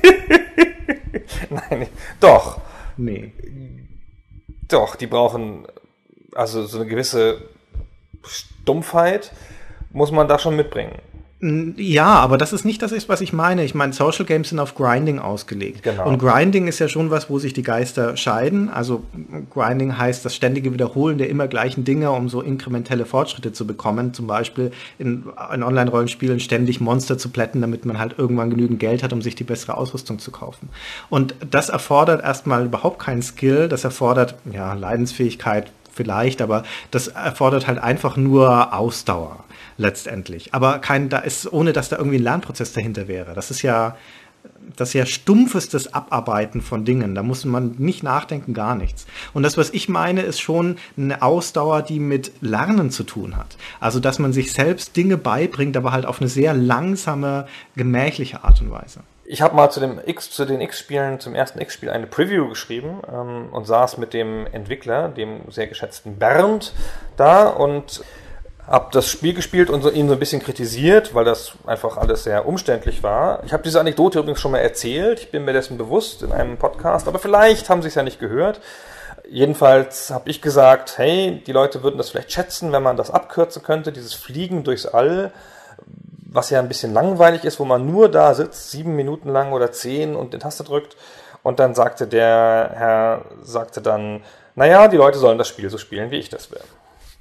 Nein, doch. Nee. Doch, die brauchen also so eine gewisse Stumpfheit muss man da schon mitbringen. Ja, aber das ist nicht das, ist, was ich meine. Ich meine, Social Games sind auf Grinding ausgelegt. Genau. Und Grinding ist ja schon was, wo sich die Geister scheiden. Also Grinding heißt das ständige Wiederholen der immer gleichen Dinge, um so inkrementelle Fortschritte zu bekommen. Zum Beispiel in, in Online-Rollenspielen ständig Monster zu plätten, damit man halt irgendwann genügend Geld hat, um sich die bessere Ausrüstung zu kaufen. Und das erfordert erstmal überhaupt keinen Skill. Das erfordert, ja, Leidensfähigkeit vielleicht, aber das erfordert halt einfach nur Ausdauer. Letztendlich. Aber kein, da ist, ohne dass da irgendwie ein Lernprozess dahinter wäre. Das ist ja, das ist ja stumpfestes Abarbeiten von Dingen. Da muss man nicht nachdenken, gar nichts. Und das, was ich meine, ist schon eine Ausdauer, die mit Lernen zu tun hat. Also, dass man sich selbst Dinge beibringt, aber halt auf eine sehr langsame, gemächliche Art und Weise. Ich habe mal zu, dem X, zu den X-Spielen, zum ersten X-Spiel eine Preview geschrieben ähm, und saß mit dem Entwickler, dem sehr geschätzten Bernd, da und habe das Spiel gespielt und so, ihn so ein bisschen kritisiert, weil das einfach alles sehr umständlich war. Ich habe diese Anekdote übrigens schon mal erzählt, ich bin mir dessen bewusst in einem Podcast, aber vielleicht haben sie es ja nicht gehört. Jedenfalls habe ich gesagt, hey, die Leute würden das vielleicht schätzen, wenn man das abkürzen könnte, dieses Fliegen durchs All, was ja ein bisschen langweilig ist, wo man nur da sitzt, sieben Minuten lang oder zehn und den Taste drückt. Und dann sagte der Herr, sagte dann, naja, die Leute sollen das Spiel so spielen, wie ich das will.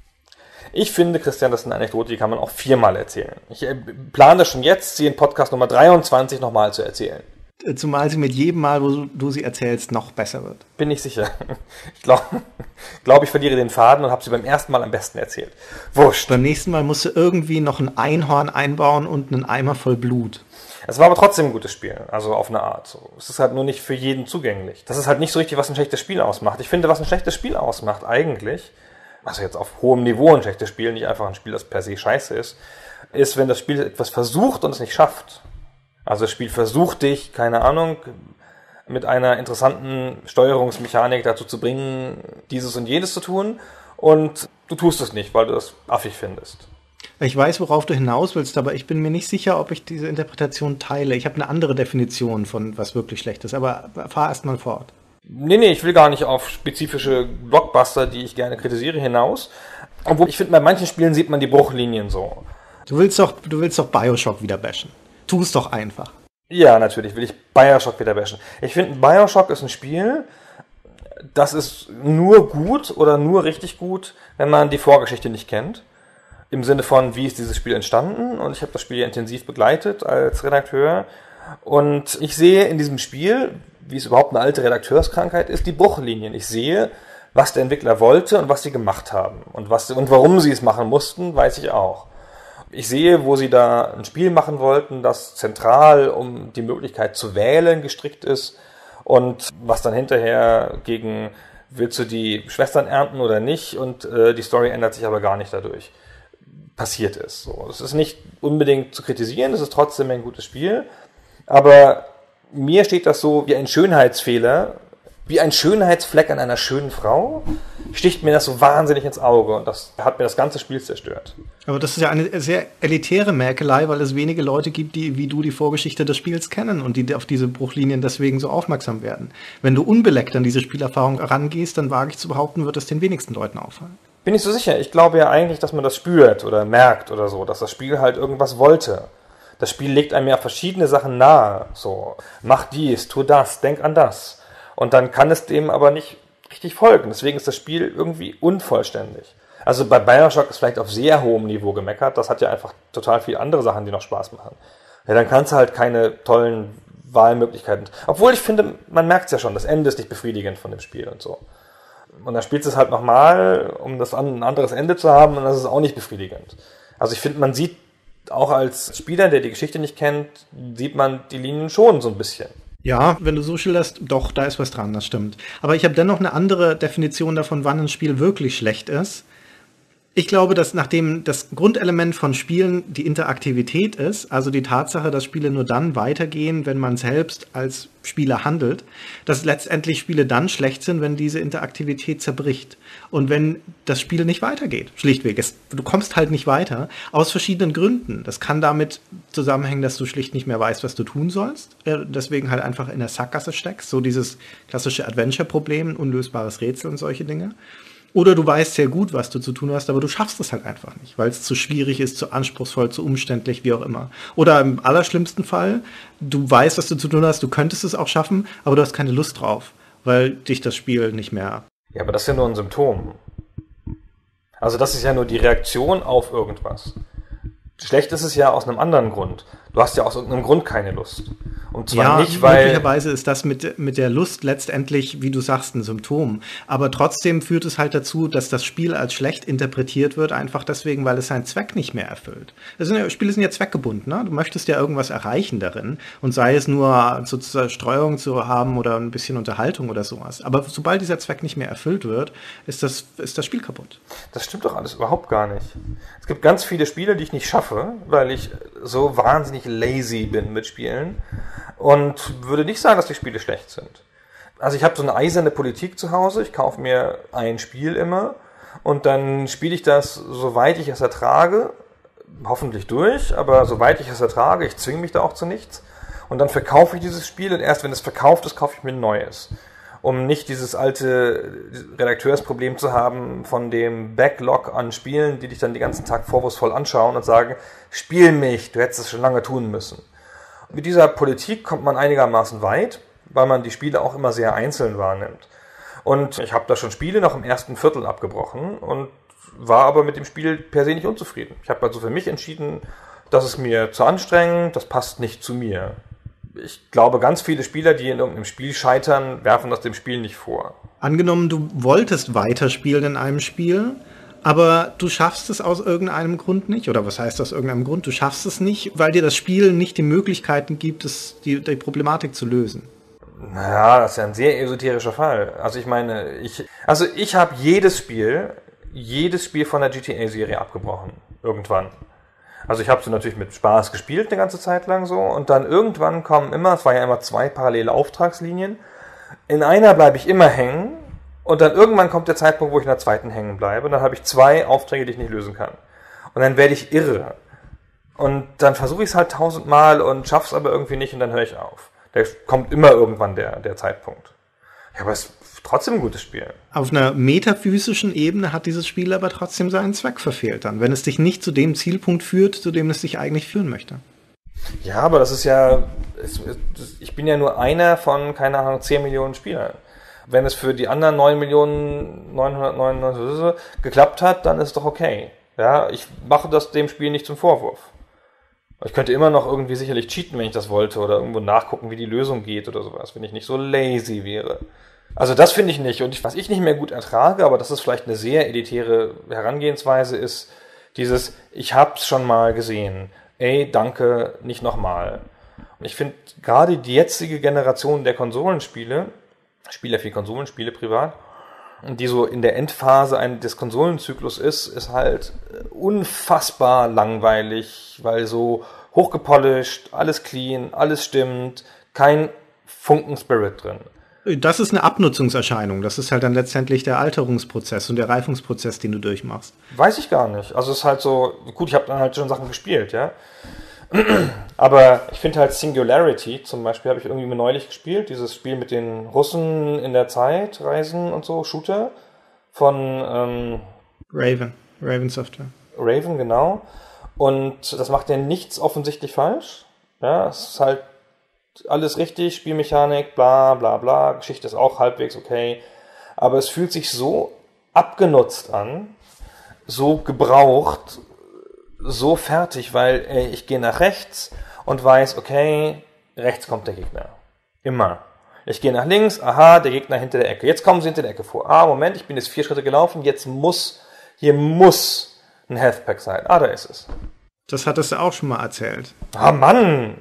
Ich finde, Christian, das ist eine Anekdote, die kann man auch viermal erzählen. Ich plane schon jetzt, sie in Podcast Nummer dreiundzwanzig nochmal zu erzählen. Zumal sie mit jedem Mal, wo du sie erzählst, noch besser wird. Bin ich sicher. Ich glaube, glaub, ich verliere den Faden und habe sie beim ersten Mal am besten erzählt. Wurscht. Beim nächsten Mal musst du irgendwie noch ein Einhorn einbauen und einen Eimer voll Blut. Es war aber trotzdem ein gutes Spiel, also auf eine Art. So. Es ist halt nur nicht für jeden zugänglich. Das ist halt nicht so richtig, was ein schlechtes Spiel ausmacht. Ich finde, was ein schlechtes Spiel ausmacht eigentlich, also jetzt auf hohem Niveau ein schlechtes Spiel, nicht einfach ein Spiel, das per se scheiße ist, ist, wenn das Spiel etwas versucht und es nicht schafft. Also das Spiel versucht dich, keine Ahnung, mit einer interessanten Steuerungsmechanik dazu zu bringen, dieses und jenes zu tun und du tust es nicht, weil du das affig findest. Ich weiß, worauf du hinaus willst, aber ich bin mir nicht sicher, ob ich diese Interpretation teile. Ich habe eine andere Definition von was wirklich schlecht ist, aber fahr erst mal fort. Nee, nee, ich will gar nicht auf spezifische Blockbuster, die ich gerne kritisiere, hinaus. Obwohl, ich finde, bei manchen Spielen sieht man die Bruchlinien so. Du willst doch, du willst doch Bioshock wieder bashen. Tu es doch einfach. Ja, natürlich will ich Bioshock wieder bashen. Ich finde, Bioshock ist ein Spiel, das ist nur gut oder nur richtig gut, wenn man die Vorgeschichte nicht kennt. Im Sinne von, wie ist dieses Spiel entstanden? Und ich habe das Spiel intensiv begleitet als Redakteur. Und ich sehe in diesem Spiel, wie es überhaupt eine alte Redakteurskrankheit ist, die Bruchlinien. Ich sehe, was der Entwickler wollte und was sie gemacht haben. Und, was, und warum sie es machen mussten, weiß ich auch. Ich sehe, wo sie da ein Spiel machen wollten, das zentral um die Möglichkeit zu wählen gestrickt ist und was dann hinterher gegen, willst du die Schwestern ernten oder nicht, und äh, die Story ändert sich aber gar nicht dadurch, passiert ist. So, es ist nicht unbedingt zu kritisieren, es ist trotzdem ein gutes Spiel, aber mir steht das so wie ein Schönheitsfehler, wie ein Schönheitsfleck an einer schönen Frau, sticht mir das so wahnsinnig ins Auge und das hat mir das ganze Spiel zerstört. Aber das ist ja eine sehr elitäre Mäkelei, weil es wenige Leute gibt, die wie du die Vorgeschichte des Spiels kennen und die auf diese Bruchlinien deswegen so aufmerksam werden. Wenn du unbeleckt an diese Spielerfahrung rangehst, dann wage ich zu behaupten, wird es den wenigsten Leuten auffallen. Bin ich so sicher. Ich glaube ja eigentlich, dass man das spürt oder merkt oder so, dass das Spiel halt irgendwas wollte. Das Spiel legt einem ja verschiedene Sachen nahe. So, mach dies, tu das, denk an das. Und dann kann es dem aber nicht richtig folgen. Deswegen ist das Spiel irgendwie unvollständig. Also bei Bioshock ist vielleicht auf sehr hohem Niveau gemeckert. Das hat ja einfach total viele andere Sachen, die noch Spaß machen. Ja, dann kannst du halt keine tollen Wahlmöglichkeiten. Obwohl ich finde, man merkt es ja schon, das Ende ist nicht befriedigend von dem Spiel und so. Und dann spielst du es halt nochmal, um das ein anderes Ende zu haben, und das ist auch nicht befriedigend. Also ich finde, man sieht auch als Spieler, der die Geschichte nicht kennt, sieht man die Linien schon so ein bisschen. Ja, wenn du so schilderst, doch, da ist was dran, das stimmt. Aber ich habe dennoch eine andere Definition davon, wann ein Spiel wirklich schlecht ist. Ich glaube, dass nachdem das Grundelement von Spielen die Interaktivität ist, also die Tatsache, dass Spiele nur dann weitergehen, wenn man selbst als Spieler handelt, dass letztendlich Spiele dann schlecht sind, wenn diese Interaktivität zerbricht. Und wenn das Spiel nicht weitergeht, schlichtweg. Es, du kommst halt nicht weiter, aus verschiedenen Gründen. Das kann damit zusammenhängen, dass du schlicht nicht mehr weißt, was du tun sollst. Äh, deswegen halt einfach in der Sackgasse steckst. So dieses klassische Adventure-Problem, unlösbares Rätsel und solche Dinge. Oder du weißt sehr gut, was du zu tun hast, aber du schaffst es halt einfach nicht, weil es zu schwierig ist, zu anspruchsvoll, zu umständlich, wie auch immer. Oder im allerschlimmsten Fall, du weißt, was du zu tun hast, du könntest es auch schaffen, aber du hast keine Lust drauf, weil dich das Spiel nicht mehr... Ja, aber das ist ja nur ein Symptom. Also das ist ja nur die Reaktion auf irgendwas. Schlecht ist es ja aus einem anderen Grund. Du hast ja aus irgendeinem Grund keine Lust. Und zwar ja, nicht, weil... möglicherweise ist das mit, mit der Lust letztendlich, wie du sagst, ein Symptom. Aber trotzdem führt es halt dazu, dass das Spiel als schlecht interpretiert wird, einfach deswegen, weil es seinen Zweck nicht mehr erfüllt. Das sind ja, Spiele sind ja zweckgebunden, ne? Du möchtest ja irgendwas erreichen darin. Und sei es nur sozusagen Streuung zu haben oder ein bisschen Unterhaltung oder sowas. Aber sobald dieser Zweck nicht mehr erfüllt wird, ist das, ist das Spiel kaputt. Das stimmt doch alles überhaupt gar nicht. Es gibt ganz viele Spiele, die ich nicht schaffe, weil ich so wahnsinnig lazy bin mit Spielen. Und würde nicht sagen, dass die Spiele schlecht sind. Also ich habe so eine eiserne Politik zu Hause. Ich kaufe mir ein Spiel immer und dann spiele ich das, soweit ich es ertrage, hoffentlich durch, aber soweit ich es ertrage, ich zwinge mich da auch zu nichts. Und dann verkaufe ich dieses Spiel und erst wenn es verkauft ist, kaufe ich mir ein neues. Um nicht dieses alte Redakteursproblem zu haben von dem Backlog an Spielen, die dich dann den ganzen Tag vorwurfsvoll anschauen und sagen, spiel mich, du hättest es schon lange tun müssen. Mit dieser Politik kommt man einigermaßen weit, weil man die Spiele auch immer sehr einzeln wahrnimmt. Und ich habe da schon Spiele noch im ersten Viertel abgebrochen und war aber mit dem Spiel per se nicht unzufrieden. Ich habe also für mich entschieden, das ist mir zu anstrengend, das passt nicht zu mir. Ich glaube, ganz viele Spieler, die in irgendeinem Spiel scheitern, werfen das dem Spiel nicht vor. Angenommen, du wolltest weiterspielen in einem Spiel, aber du schaffst es aus irgendeinem Grund nicht. Oder was heißt aus irgendeinem Grund? Du schaffst es nicht, weil dir das Spiel nicht die Möglichkeiten gibt, es, die, die Problematik zu lösen. Naja, das ist ja ein sehr esoterischer Fall. Also ich meine, ich, also ich habe jedes Spiel, jedes Spiel von der G T A-Serie abgebrochen. Irgendwann. Also ich habe sie natürlich mit Spaß gespielt eine ganze Zeit lang so. Und dann irgendwann kommen immer, es waren ja immer zwei parallele Auftragslinien. In einer bleibe ich immer hängen. Und dann irgendwann kommt der Zeitpunkt, wo ich in der zweiten hängen bleibe. Und dann habe ich zwei Aufträge, die ich nicht lösen kann. Und dann werde ich irre. Und dann versuche ich es halt tausendmal und schaff's aber irgendwie nicht und dann höre ich auf. Da kommt immer irgendwann der, der Zeitpunkt. Ja, aber es ist trotzdem ein gutes Spiel. Auf einer metaphysischen Ebene hat dieses Spiel aber trotzdem seinen Zweck verfehlt dann, wenn es dich nicht zu dem Zielpunkt führt, zu dem es dich eigentlich führen möchte. Ja, aber das ist ja, ich bin ja nur einer von, keine Ahnung, zehn Millionen Spielern. Wenn es für die anderen neun Millionen neunhundertneunundneunzig geklappt hat, dann ist es doch okay. Ja, ich mache das dem Spiel nicht zum Vorwurf. Ich könnte immer noch irgendwie sicherlich cheaten, wenn ich das wollte, oder irgendwo nachgucken, wie die Lösung geht oder sowas, wenn ich nicht so lazy wäre. Also das finde ich nicht. Und ich, was ich nicht mehr gut ertrage, aber das ist vielleicht eine sehr elitäre Herangehensweise, ist dieses, ich hab's schon mal gesehen. Ey, danke, nicht nochmal. Und ich finde, gerade die jetzige Generation der Konsolenspiele, ich spiele ja viel Konsolenspiele privat, die so in der Endphase des Konsolenzyklus ist, ist halt unfassbar langweilig, weil so hochgepolished, alles clean, alles stimmt, kein Funken Spirit drin. Das ist eine Abnutzungserscheinung. Das ist halt dann letztendlich der Alterungsprozess und der Reifungsprozess, den du durchmachst. Weiß ich gar nicht. Also es ist halt so, gut, ich habe dann halt schon Sachen gespielt, ja. Aber ich finde halt Singularity, zum Beispiel, habe ich irgendwie neulich gespielt, dieses Spiel mit den Russen in der Zeit, Reisen und so, Shooter von ähm, Raven, Raven Software. Raven, genau. Und das macht ja nichts offensichtlich falsch. Ja, es ist halt alles richtig, Spielmechanik, bla bla bla, Geschichte ist auch halbwegs okay. Aber es fühlt sich so abgenutzt an, so gebraucht, so fertig, weil ey, ich gehe nach rechts und weiß, okay, rechts kommt der Gegner. Immer. Ich gehe nach links, aha, der Gegner hinter der Ecke. Jetzt kommen sie hinter der Ecke vor. Ah, Moment, ich bin jetzt vier Schritte gelaufen, jetzt muss, hier muss ein Health Pack sein. Ah, da ist es. Das hattest du auch schon mal erzählt. Ah, Mann!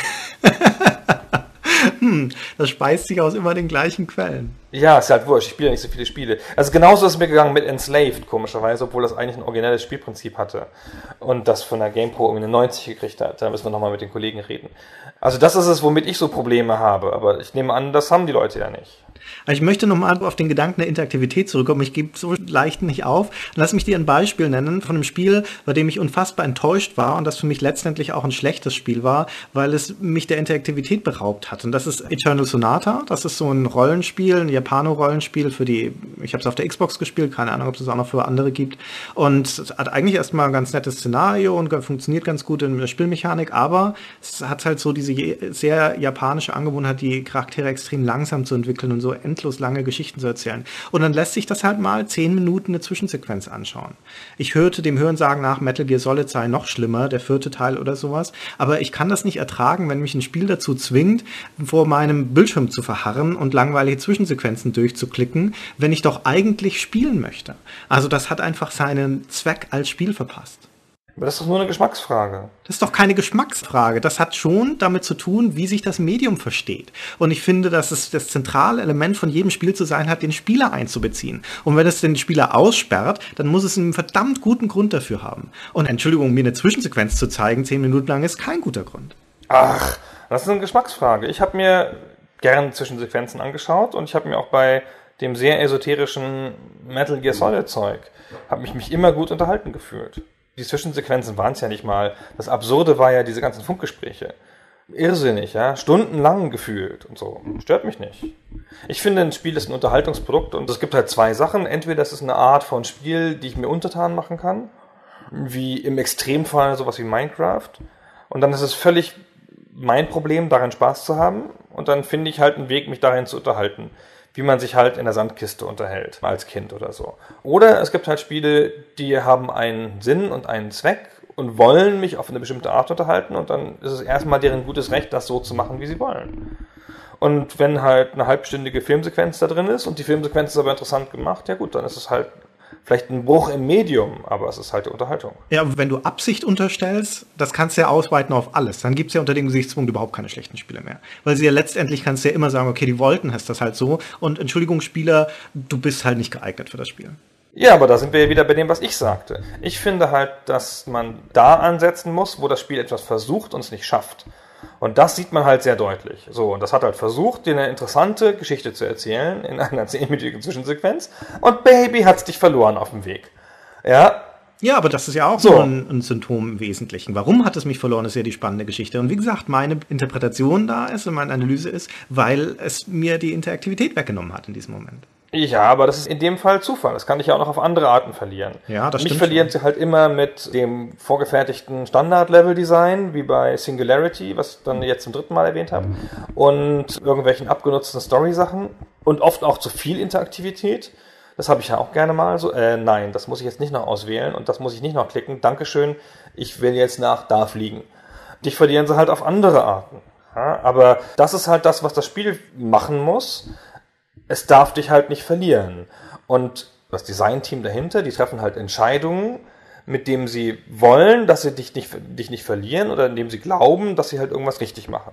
hm, das speist sich aus immer den gleichen Quellen. Ja, ist halt wurscht, ich spiele ja nicht so viele Spiele. Also genauso ist es mir gegangen mit Enslaved, komischerweise, obwohl das eigentlich ein originelles Spielprinzip hatte. Und das von der GamePro irgendwie eine neunzig gekriegt hat. Da müssen wir nochmal mit den Kollegen reden. Also das ist es, womit ich so Probleme habe. Aber ich nehme an, das haben die Leute ja nicht. Ich möchte nochmal auf den Gedanken der Interaktivität zurückkommen. Ich gebe so leicht nicht auf. Lass mich dir ein Beispiel nennen von einem Spiel, bei dem ich unfassbar enttäuscht war und das für mich letztendlich auch ein schlechtes Spiel war, weil es mich der Interaktivität beraubt hat. Und das ist Eternal Sonata. Das ist so ein Rollenspiel, ein Japano-Rollenspiel für die, ich habe es auf der Xbox gespielt, keine Ahnung, ob es das auch noch für andere gibt. Und es hat eigentlich erstmal ein ganz nettes Szenario und funktioniert ganz gut in der Spielmechanik, aber es hat halt so diese sehr japanische Angewohnheit, die Charaktere extrem langsam zu entwickeln und so endlos lange Geschichten zu erzählen. Und dann lässt sich das halt mal zehn Minuten eine Zwischensequenz anschauen. Ich hörte dem Hörensagen nach, Metal Gear Solid sei noch schlimmer, der vierte Teil oder sowas, aber ich kann das nicht ertragen, wenn mich ein Spiel dazu zwingt, vor meinem Bildschirm zu verharren und langweilige Zwischensequenzen durchzuklicken, wenn ich doch eigentlich spielen möchte. Also das hat einfach seinen Zweck als Spiel verpasst. Aber das ist doch nur eine Geschmacksfrage. Das ist doch keine Geschmacksfrage. Das hat schon damit zu tun, wie sich das Medium versteht. Und ich finde, dass es das zentrale Element von jedem Spiel zu sein hat, den Spieler einzubeziehen. Und wenn es den Spieler aussperrt, dann muss es einen verdammt guten Grund dafür haben. Und Entschuldigung, mir eine Zwischensequenz zu zeigen, zehn Minuten lang, ist kein guter Grund. Ach, das ist eine Geschmacksfrage. Ich habe mir gern Zwischensequenzen angeschaut und ich habe mir auch bei dem sehr esoterischen Metal Gear Solid Zeug, habe mich, mich immer gut unterhalten gefühlt. Die Zwischensequenzen waren es ja nicht mal. Das Absurde war ja diese ganzen Funkgespräche. Irrsinnig, ja, stundenlang gefühlt und so. Stört mich nicht. Ich finde, ein Spiel ist ein Unterhaltungsprodukt und es gibt halt zwei Sachen. Entweder das ist eine Art von Spiel, die ich mir untertan machen kann, wie im Extremfall sowas wie Minecraft. Und dann ist es völlig mein Problem, darin Spaß zu haben. Und dann finde ich halt einen Weg, mich darin zu unterhalten. Wie man sich halt in der Sandkiste unterhält, als Kind oder so. Oder es gibt halt Spiele, die haben einen Sinn und einen Zweck und wollen mich auf eine bestimmte Art unterhalten und dann ist es erstmal deren gutes Recht, das so zu machen, wie sie wollen. Und wenn halt eine halbstündige Filmsequenz da drin ist und die Filmsequenz ist aber interessant gemacht, ja gut, dann ist es halt vielleicht ein Bruch im Medium, aber es ist halt die Unterhaltung. Ja, wenn du Absicht unterstellst, das kannst du ja ausweiten auf alles. Dann gibt es ja unter dem Gesichtspunkt überhaupt keine schlechten Spiele mehr. Weil sie ja letztendlich kannst du ja immer sagen, okay, die wollten es das halt so. Und Entschuldigung, Spieler, du bist halt nicht geeignet für das Spiel. Ja, aber da sind wir ja wieder bei dem, was ich sagte. Ich finde halt, dass man da ansetzen muss, wo das Spiel etwas versucht und es nicht schafft. Und das sieht man halt sehr deutlich. So, und das hat halt versucht, dir eine interessante Geschichte zu erzählen in einer zehnminütigen Zwischensequenz. Und Baby hat's dich verloren auf dem Weg. Ja. Ja, aber das ist ja auch so ein, ein Symptom im Wesentlichen. Warum hat es mich verloren, ist ja die spannende Geschichte. Und wie gesagt, meine Interpretation da ist und meine Analyse ist, weil es mir die Interaktivität weggenommen hat in diesem Moment. Ja, aber das ist in dem Fall Zufall. Das kann ich ja auch noch auf andere Arten verlieren. Ja, das Mich stimmt. verlieren sie halt immer mit dem vorgefertigten Standard-Level-Design, wie bei Singularity, was ich dann jetzt zum dritten Mal erwähnt habe, und irgendwelchen abgenutzten Story-Sachen und oft auch zu viel Interaktivität. Das habe ich ja auch gerne mal so. Äh, nein, das muss ich jetzt nicht noch auswählen und das muss ich nicht noch klicken. Dankeschön, ich will jetzt nach da fliegen. Dich verlieren sie halt auf andere Arten. Ja, aber das ist halt das, was das Spiel machen muss. Es darf dich halt nicht verlieren. Und das Designteam dahinter, die treffen halt Entscheidungen, mit denen sie wollen, dass sie dich nicht, dich nicht verlieren oder indem sie glauben, dass sie halt irgendwas richtig machen.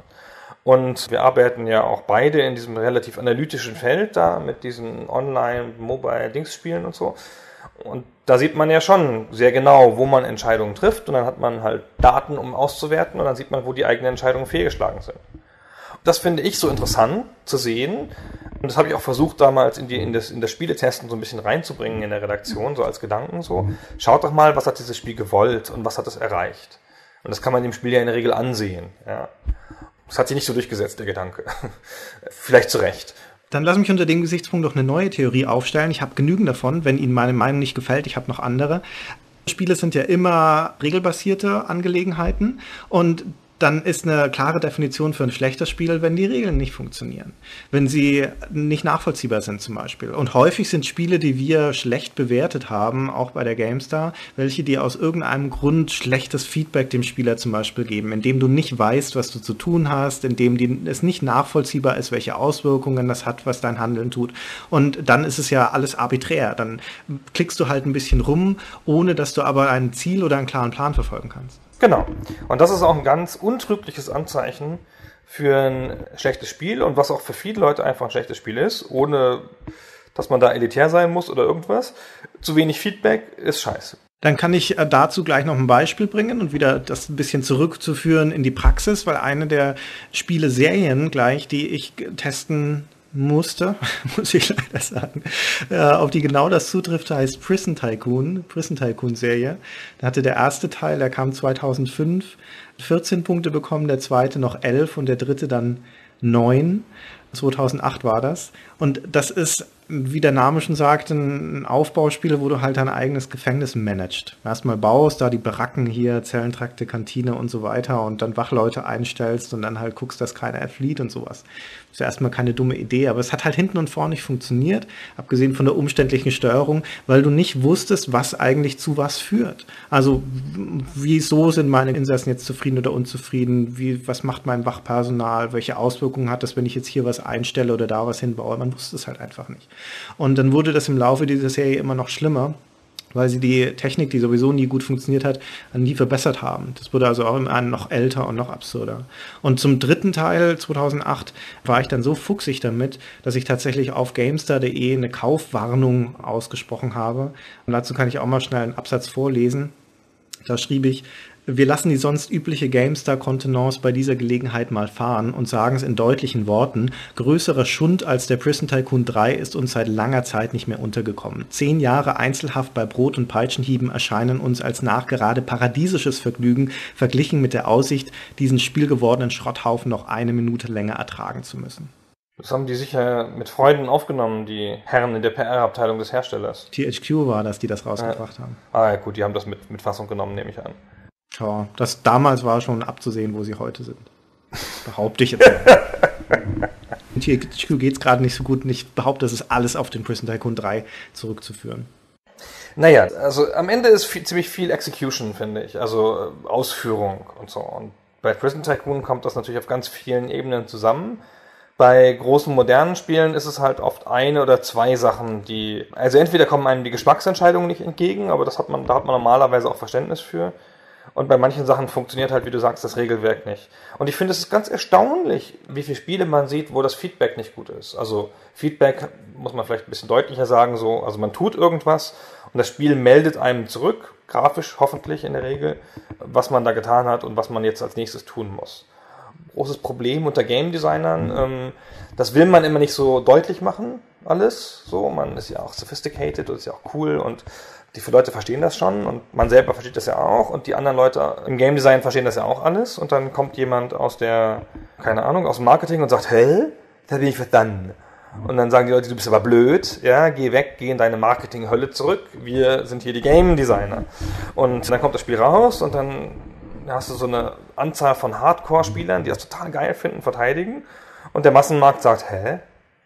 Und wir arbeiten ja auch beide in diesem relativ analytischen Feld da mit diesen Online-Mobile-Dings-Spielen und so. Und da sieht man ja schon sehr genau, wo man Entscheidungen trifft und dann hat man halt Daten, um auszuwerten und dann sieht man, wo die eigenen Entscheidungen fehlgeschlagen sind. Das finde ich so interessant zu sehen. Und das habe ich auch versucht, damals in, die, in, das, in das Spieletesten so ein bisschen reinzubringen in der Redaktion, so als Gedanken so. Schaut doch mal, was hat dieses Spiel gewollt und was hat es erreicht. Und das kann man dem Spiel ja in der Regel ansehen. Ja. Das hat sich nicht so durchgesetzt, der Gedanke. Vielleicht zu Recht. Dann lass mich unter dem Gesichtspunkt noch eine neue Theorie aufstellen. Ich habe genügend davon, wenn Ihnen meine Meinung nicht gefällt. Ich habe noch andere. Spiele sind ja immer regelbasierte Angelegenheiten und dann ist eine klare Definition für ein schlechtes Spiel, wenn die Regeln nicht funktionieren. Wenn sie nicht nachvollziehbar sind zum Beispiel. Und häufig sind Spiele, die wir schlecht bewertet haben, auch bei der GameStar, welche dir aus irgendeinem Grund schlechtes Feedback dem Spieler zum Beispiel geben, indem du nicht weißt, was du zu tun hast, indem die, es nicht nachvollziehbar ist, welche Auswirkungen das hat, was dein Handeln tut. Und dann ist es ja alles arbiträr. Dann klickst du halt ein bisschen rum, ohne dass du aber ein Ziel oder einen klaren Plan verfolgen kannst. Genau. Und das ist auch ein ganz untrügliches Anzeichen für ein schlechtes Spiel und was auch für viele Leute einfach ein schlechtes Spiel ist, ohne dass man da elitär sein muss oder irgendwas. Zu wenig Feedback ist scheiße. Dann kann ich dazu gleich noch ein Beispiel bringen und wieder das ein bisschen zurückzuführen in die Praxis, weil eine der Spiele-Serien gleich, die ich testen musste, muss ich leider sagen, äh, auf die genau das zutrifft, heißt Prison Tycoon, Prison Tycoon Serie. Da hatte der erste Teil, der kam zweitausendfünf, vierzehn Punkte bekommen, der zweite noch elf und der dritte dann neun. zweitausendacht war das. Und das ist, wie der Name schon sagt, ein Aufbauspiel, wo du halt dein eigenes Gefängnis managst. Erstmal baust, da die Baracken hier, Zellentrakte, Kantine und so weiter und dann Wachleute einstellst und dann halt guckst, dass keiner entflieht und sowas. Das ist ja erstmal keine dumme Idee, aber es hat halt hinten und vorne nicht funktioniert, abgesehen von der umständlichen Steuerung, weil du nicht wusstest, was eigentlich zu was führt. Also, wieso sind meine Insassen jetzt zufrieden oder unzufrieden? Wie, was macht mein Wachpersonal? Welche Auswirkungen hat das, wenn ich jetzt hier was einstelle oder da was hinbaue? Man wusste es halt einfach nicht. Und dann wurde das im Laufe dieser Serie immer noch schlimmer, weil sie die Technik, die sowieso nie gut funktioniert hat, nie verbessert haben. Das wurde also auch immer noch älter und noch absurder. Und zum dritten Teil, zweitausendacht, war ich dann so fuchsig damit, dass ich tatsächlich auf GameStar punkt de eine Kaufwarnung ausgesprochen habe. Und dazu kann ich auch mal schnell einen Absatz vorlesen. Da schrieb ich: Wir lassen die sonst übliche GameStar-Kontenance bei dieser Gelegenheit mal fahren und sagen es in deutlichen Worten: Größerer Schund als der Prison Tycoon drei ist uns seit langer Zeit nicht mehr untergekommen. Zehn Jahre Einzelhaft bei Brot- und Peitschenhieben erscheinen uns als nachgerade paradiesisches Vergnügen, verglichen mit der Aussicht, diesen spielgewordenen Schrotthaufen noch eine Minute länger ertragen zu müssen. Das haben die sicher mit Freuden aufgenommen, die Herren in der P R-Abteilung des Herstellers. T H Q war das, die das rausgebracht ja. haben. Ah ja, gut, die haben das mit, mit Fassung genommen, nehme ich an. Ja, das damals war schon abzusehen, wo sie heute sind. Behaupte ich jetzt. T H Q geht es gerade nicht so gut und ich behaupte, das ist alles auf den Prison Tycoon drei zurückzuführen. Naja, also am Ende ist viel, ziemlich viel Execution, finde ich. Also äh, Ausführung und so. Und bei Prison Tycoon kommt das natürlich auf ganz vielen Ebenen zusammen. Bei großen modernen Spielen ist es halt oft eine oder zwei Sachen, die, also entweder kommen einem die Geschmacksentscheidungen nicht entgegen, aber das hat man, da hat man normalerweise auch Verständnis für. Und bei manchen Sachen funktioniert halt, wie du sagst, das Regelwerk nicht. Und ich finde, es ist ganz erstaunlich, wie viele Spiele man sieht, wo das Feedback nicht gut ist. Also Feedback muss man vielleicht ein bisschen deutlicher sagen, so, also man tut irgendwas und das Spiel meldet einem zurück, grafisch hoffentlich in der Regel, was man da getan hat und was man jetzt als nächstes tun muss. Großes Problem unter Game Designern, ähm, das will man immer nicht so deutlich machen, alles. So, man ist ja auch sophisticated und ist ja auch cool und die Leute verstehen das schon und man selber versteht das ja auch und die anderen Leute im Game Design verstehen das ja auch alles und dann kommt jemand aus der, keine Ahnung, aus dem Marketing und sagt: Hä? Das bin ich verstanden. Und dann sagen die Leute: Du bist aber blöd, ja, geh weg, geh in deine Marketing-Hölle zurück, wir sind hier die Game Designer. Und dann kommt das Spiel raus und dann hast du so eine Anzahl von Hardcore-Spielern, die das total geil finden, verteidigen und der Massenmarkt sagt: Hä?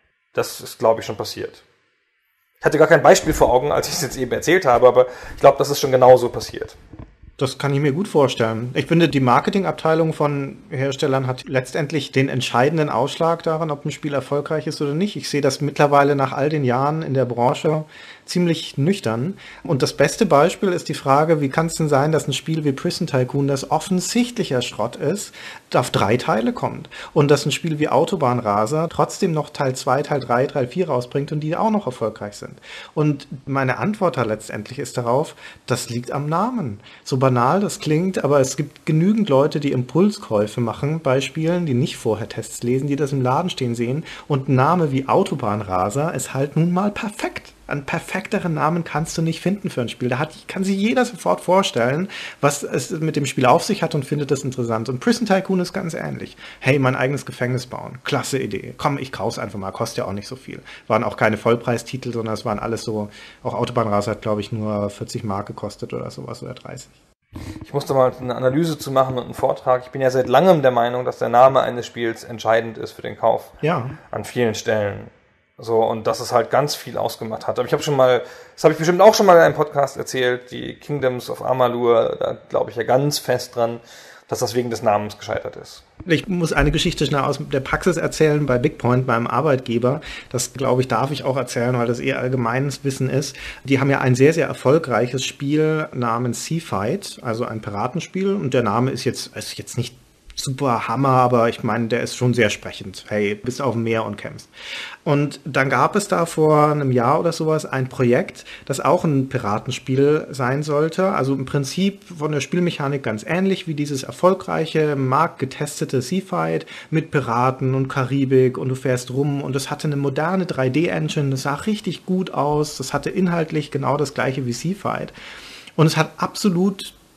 Das ist, glaube ich, schon passiert. Ich hatte gar kein Beispiel vor Augen, als ich es jetzt eben erzählt habe, aber ich glaube, das ist schon genauso passiert. Das kann ich mir gut vorstellen. Ich finde, die Marketingabteilung von Herstellern hat letztendlich den entscheidenden Ausschlag daran, ob ein Spiel erfolgreich ist oder nicht. Ich sehe das mittlerweile nach all den Jahren in der Branche ziemlich nüchtern. Und das beste Beispiel ist die Frage, wie kann es denn sein, dass ein Spiel wie Prison Tycoon, das offensichtlicher Schrott ist, auf drei Teile kommt. Und dass ein Spiel wie Autobahnraser trotzdem noch Teil zwei, Teil drei, Teil vier rausbringt und die auch noch erfolgreich sind. Und meine Antwort da letztendlich ist darauf, das liegt am Namen. So banal das klingt, aber es gibt genügend Leute, die Impulskäufe machen bei Spielen, die nicht vorher Tests lesen, die das im Laden stehen sehen. Und ein Name wie Autobahnraser ist halt nun mal perfekt. Einen perfekteren Namen kannst du nicht finden für ein Spiel. Da hat, kann sich jeder sofort vorstellen, was es mit dem Spiel auf sich hat und findet das interessant. Und Prison Tycoon ist ganz ähnlich. Hey, mein eigenes Gefängnis bauen. Klasse Idee. Komm, ich kauf's einfach mal. Kostet ja auch nicht so viel. Waren auch keine Vollpreistitel, sondern es waren alles so, auch Autobahnraser hat, glaube ich, nur vierzig Mark gekostet oder sowas oder dreißig. Ich musste mal eine Analyse zu machen und einen Vortrag. Ich bin ja seit langem der Meinung, dass der Name eines Spiels entscheidend ist für den Kauf. Ja. An vielen Stellen. So, und dass es halt ganz viel ausgemacht hat. Aber ich habe schon mal, das habe ich bestimmt auch schon mal in einem Podcast erzählt, die Kingdoms of Amalur, da glaube ich ja ganz fest dran, dass das wegen des Namens gescheitert ist. Ich muss eine Geschichte schnell aus der Praxis erzählen bei Big Point, meinem Arbeitgeber. Das, glaube ich, darf ich auch erzählen, weil das eher allgemeines Wissen ist. Die haben ja ein sehr, sehr erfolgreiches Spiel namens Seafight, also ein Piratenspiel. Und der Name ist jetzt, ist jetzt nicht super Hammer, aber ich meine, der ist schon sehr sprechend. Hey, bist auf dem Meer und kämpfst. Und dann gab es da vor einem Jahr oder sowas ein Projekt, das auch ein Piratenspiel sein sollte. Also im Prinzip von der Spielmechanik ganz ähnlich wie dieses erfolgreiche, marktgetestete Seafight mit Piraten und Karibik und du fährst rum und es hatte eine moderne drei D-Engine, das sah richtig gut aus, das hatte inhaltlich genau das gleiche wie Seafight und es hat absolut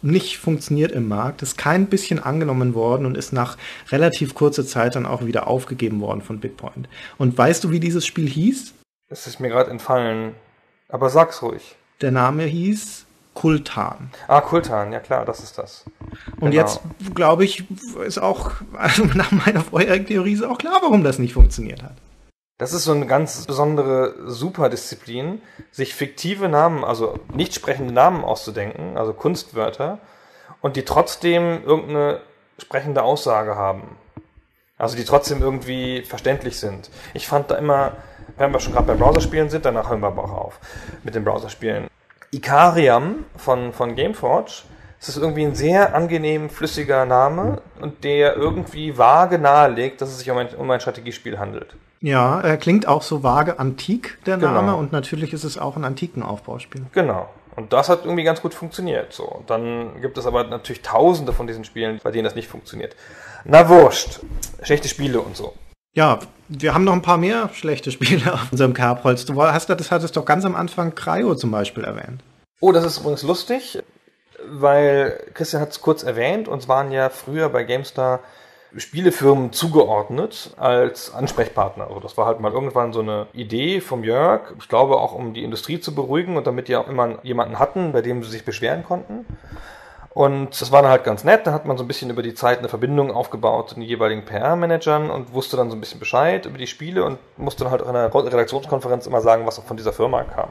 nicht funktioniert im Markt, ist kein bisschen angenommen worden und ist nach relativ kurzer Zeit dann auch wieder aufgegeben worden von Bitpoint. Und weißt du, wie dieses Spiel hieß? Es ist mir gerade entfallen, aber sag's ruhig. Der Name hieß Kultan. Ah, Kultan, ja klar, das ist das. Und Genau. jetzt, glaube ich, ist auch, also nach meiner vorherigen Theorie ist auch klar, warum das nicht funktioniert hat. Das ist so eine ganz besondere Superdisziplin, sich fiktive Namen, also nicht sprechende Namen auszudenken, also Kunstwörter, und die trotzdem irgendeine sprechende Aussage haben. Also die trotzdem irgendwie verständlich sind. Ich fand da immer, wenn wir schon gerade bei Browserspielen sind, danach hören wir aber auch auf mit den Browserspielen. Ikariam von, von Gameforge, das ist irgendwie ein sehr angenehm flüssiger Name und der irgendwie vage nahelegt, dass es sich um ein, um ein Strategiespiel handelt. Ja, er klingt auch so vage antik, der Name, Genau. und natürlich ist es auch ein antiken Aufbauspiel. Genau. Und das hat irgendwie ganz gut funktioniert. So. Und dann gibt es aber natürlich tausende von diesen Spielen, bei denen das nicht funktioniert. Na wurscht. Schlechte Spiele und so. Ja, wir haben noch ein paar mehr schlechte Spiele auf unserem Kerbholz. Du hast, das hattest doch ganz am Anfang Cryo zum Beispiel erwähnt. Oh, das ist übrigens lustig, weil Christian hat es kurz erwähnt, uns waren ja früher bei GameStar Spielefirmen zugeordnet als Ansprechpartner. Also das war halt mal irgendwann so eine Idee vom Jörg, ich glaube auch um die Industrie zu beruhigen und damit die auch immer jemanden hatten, bei dem sie sich beschweren konnten. Und das war dann halt ganz nett, da hat man so ein bisschen über die Zeit eine Verbindung aufgebaut zu den jeweiligen P R-Managern und wusste dann so ein bisschen Bescheid über die Spiele und musste dann halt auch in einer Redaktionskonferenz immer sagen, was auch von dieser Firma kam.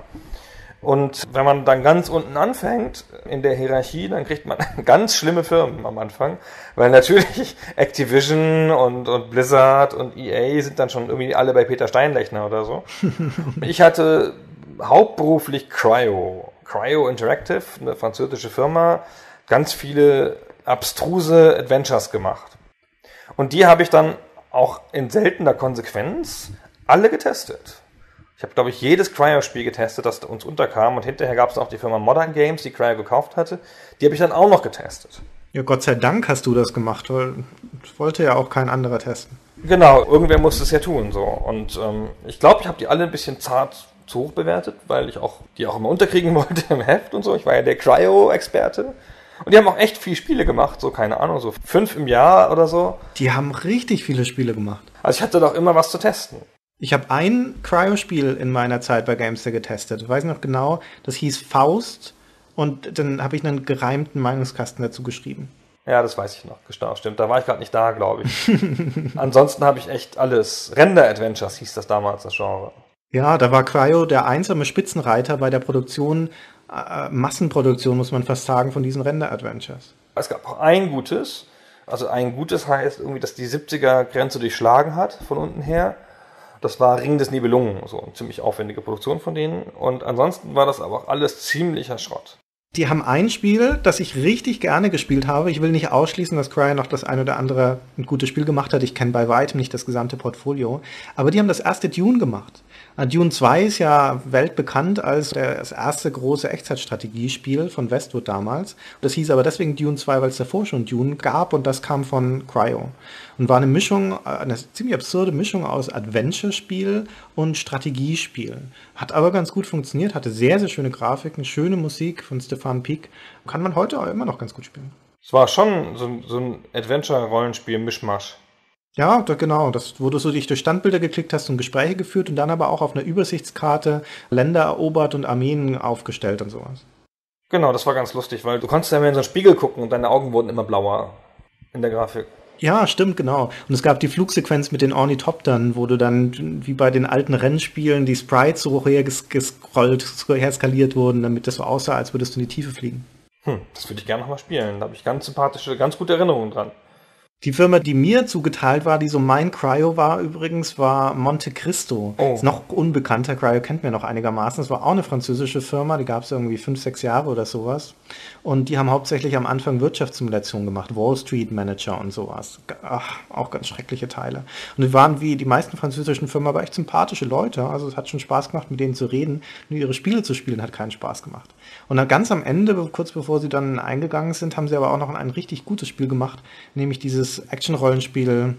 Und wenn man dann ganz unten anfängt in der Hierarchie, dann kriegt man ganz schlimme Firmen am Anfang, weil natürlich Activision und, und Blizzard und E A sind dann schon irgendwie alle bei Peter Steinlechner oder so. Ich hatte hauptberuflich Cryo, Cryo Interactive, eine französische Firma, ganz viele abstruse Adventures gemacht. Und die habe ich dann auch in seltener Konsequenz alle getestet. Ich habe, glaube ich, jedes Cryo-Spiel getestet, das uns unterkam. Und hinterher gab es auch die Firma Modern Games, die Cryo gekauft hatte. Die habe ich dann auch noch getestet. Ja, Gott sei Dank hast du das gemacht, weil das wollte ja auch kein anderer testen. Genau, irgendwer musste es ja tun. So. Und ähm, ich glaube, ich habe die alle ein bisschen zart zu hoch bewertet, weil ich auch die auch immer unterkriegen wollte im Heft und so. Ich war ja der Cryo-Experte. Und die haben auch echt viele Spiele gemacht, so keine Ahnung, so fünf im Jahr oder so. Die haben richtig viele Spiele gemacht. Also ich hatte doch immer was zu testen. Ich habe ein Cryo-Spiel in meiner Zeit bei GameStar getestet. Ich weiß noch genau, das hieß Faust und dann habe ich einen gereimten Meinungskasten dazu geschrieben. Ja, das weiß ich noch, genau, stimmt. Da war ich gerade nicht da, glaube ich. Ansonsten habe ich echt alles. Render-Adventures hieß das damals, das Genre. Ja, da war Cryo der einsame Spitzenreiter bei der Produktion, äh, Massenproduktion, muss man fast sagen, von diesen Render-Adventures. Es gab auch ein gutes. Also ein gutes heißt irgendwie, dass die siebziger-Grenze durchschlagen hat, von unten her. Das war Ring des Nibelungen, so eine ziemlich aufwendige Produktion von denen. Und ansonsten war das aber auch alles ziemlicher Schrott. Die haben ein Spiel, das ich richtig gerne gespielt habe. Ich will nicht ausschließen, dass Cryo noch das ein oder andere ein gutes Spiel gemacht hat. Ich kenne bei weitem nicht das gesamte Portfolio. Aber die haben das erste Dune gemacht. Dune zwei ist ja weltbekannt als das erste große Echtzeitstrategiespiel von Westwood damals. Das hieß aber deswegen Dune zwei, weil es davor schon Dune gab und das kam von Cryo. Und war eine Mischung, eine ziemlich absurde Mischung aus Adventure-Spiel und Strategiespiel. Hat aber ganz gut funktioniert, hatte sehr, sehr schöne Grafiken, schöne Musik von Stefan Pieck. Kann man heute auch immer noch ganz gut spielen. Es war schon so, so ein Adventure-Rollenspiel-Mischmasch. Ja, da, genau. Das, wo du so dich durch Standbilder geklickt hast und Gespräche geführt und dann aber auch auf einer Übersichtskarte Länder erobert und Armeen aufgestellt und sowas. Genau, das war ganz lustig, weil du konntest ja immer in so einen Spiegel gucken und deine Augen wurden immer blauer in der Grafik. Ja, stimmt, genau. Und es gab die Flugsequenz mit den Ornithoptern, wo du dann, wie bei den alten Rennspielen, die Sprites so hergescrollt, herskaliert wurden, damit das so aussah, als würdest du in die Tiefe fliegen. Hm, das würde ich gerne nochmal spielen. Da habe ich ganz sympathische, ganz gute Erinnerungen dran. Die Firma, die mir zugeteilt war, die so mein Cryo war übrigens, war Monte Cristo. Oh. Ist noch unbekannter, Cryo kennt mir noch einigermaßen. Das war auch eine französische Firma, die gab es irgendwie fünf, sechs Jahre oder sowas. Und die haben hauptsächlich am Anfang Wirtschaftssimulationen gemacht, Wall Street Manager und sowas. Ach, auch ganz schreckliche Teile. Und die waren wie die meisten französischen Firmen aber echt sympathische Leute. Also es hat schon Spaß gemacht, mit denen zu reden. Nur ihre Spiele zu spielen hat keinen Spaß gemacht. Und dann ganz am Ende, kurz bevor sie dann eingegangen sind, haben sie aber auch noch ein richtig gutes Spiel gemacht, nämlich dieses Action-Rollenspiel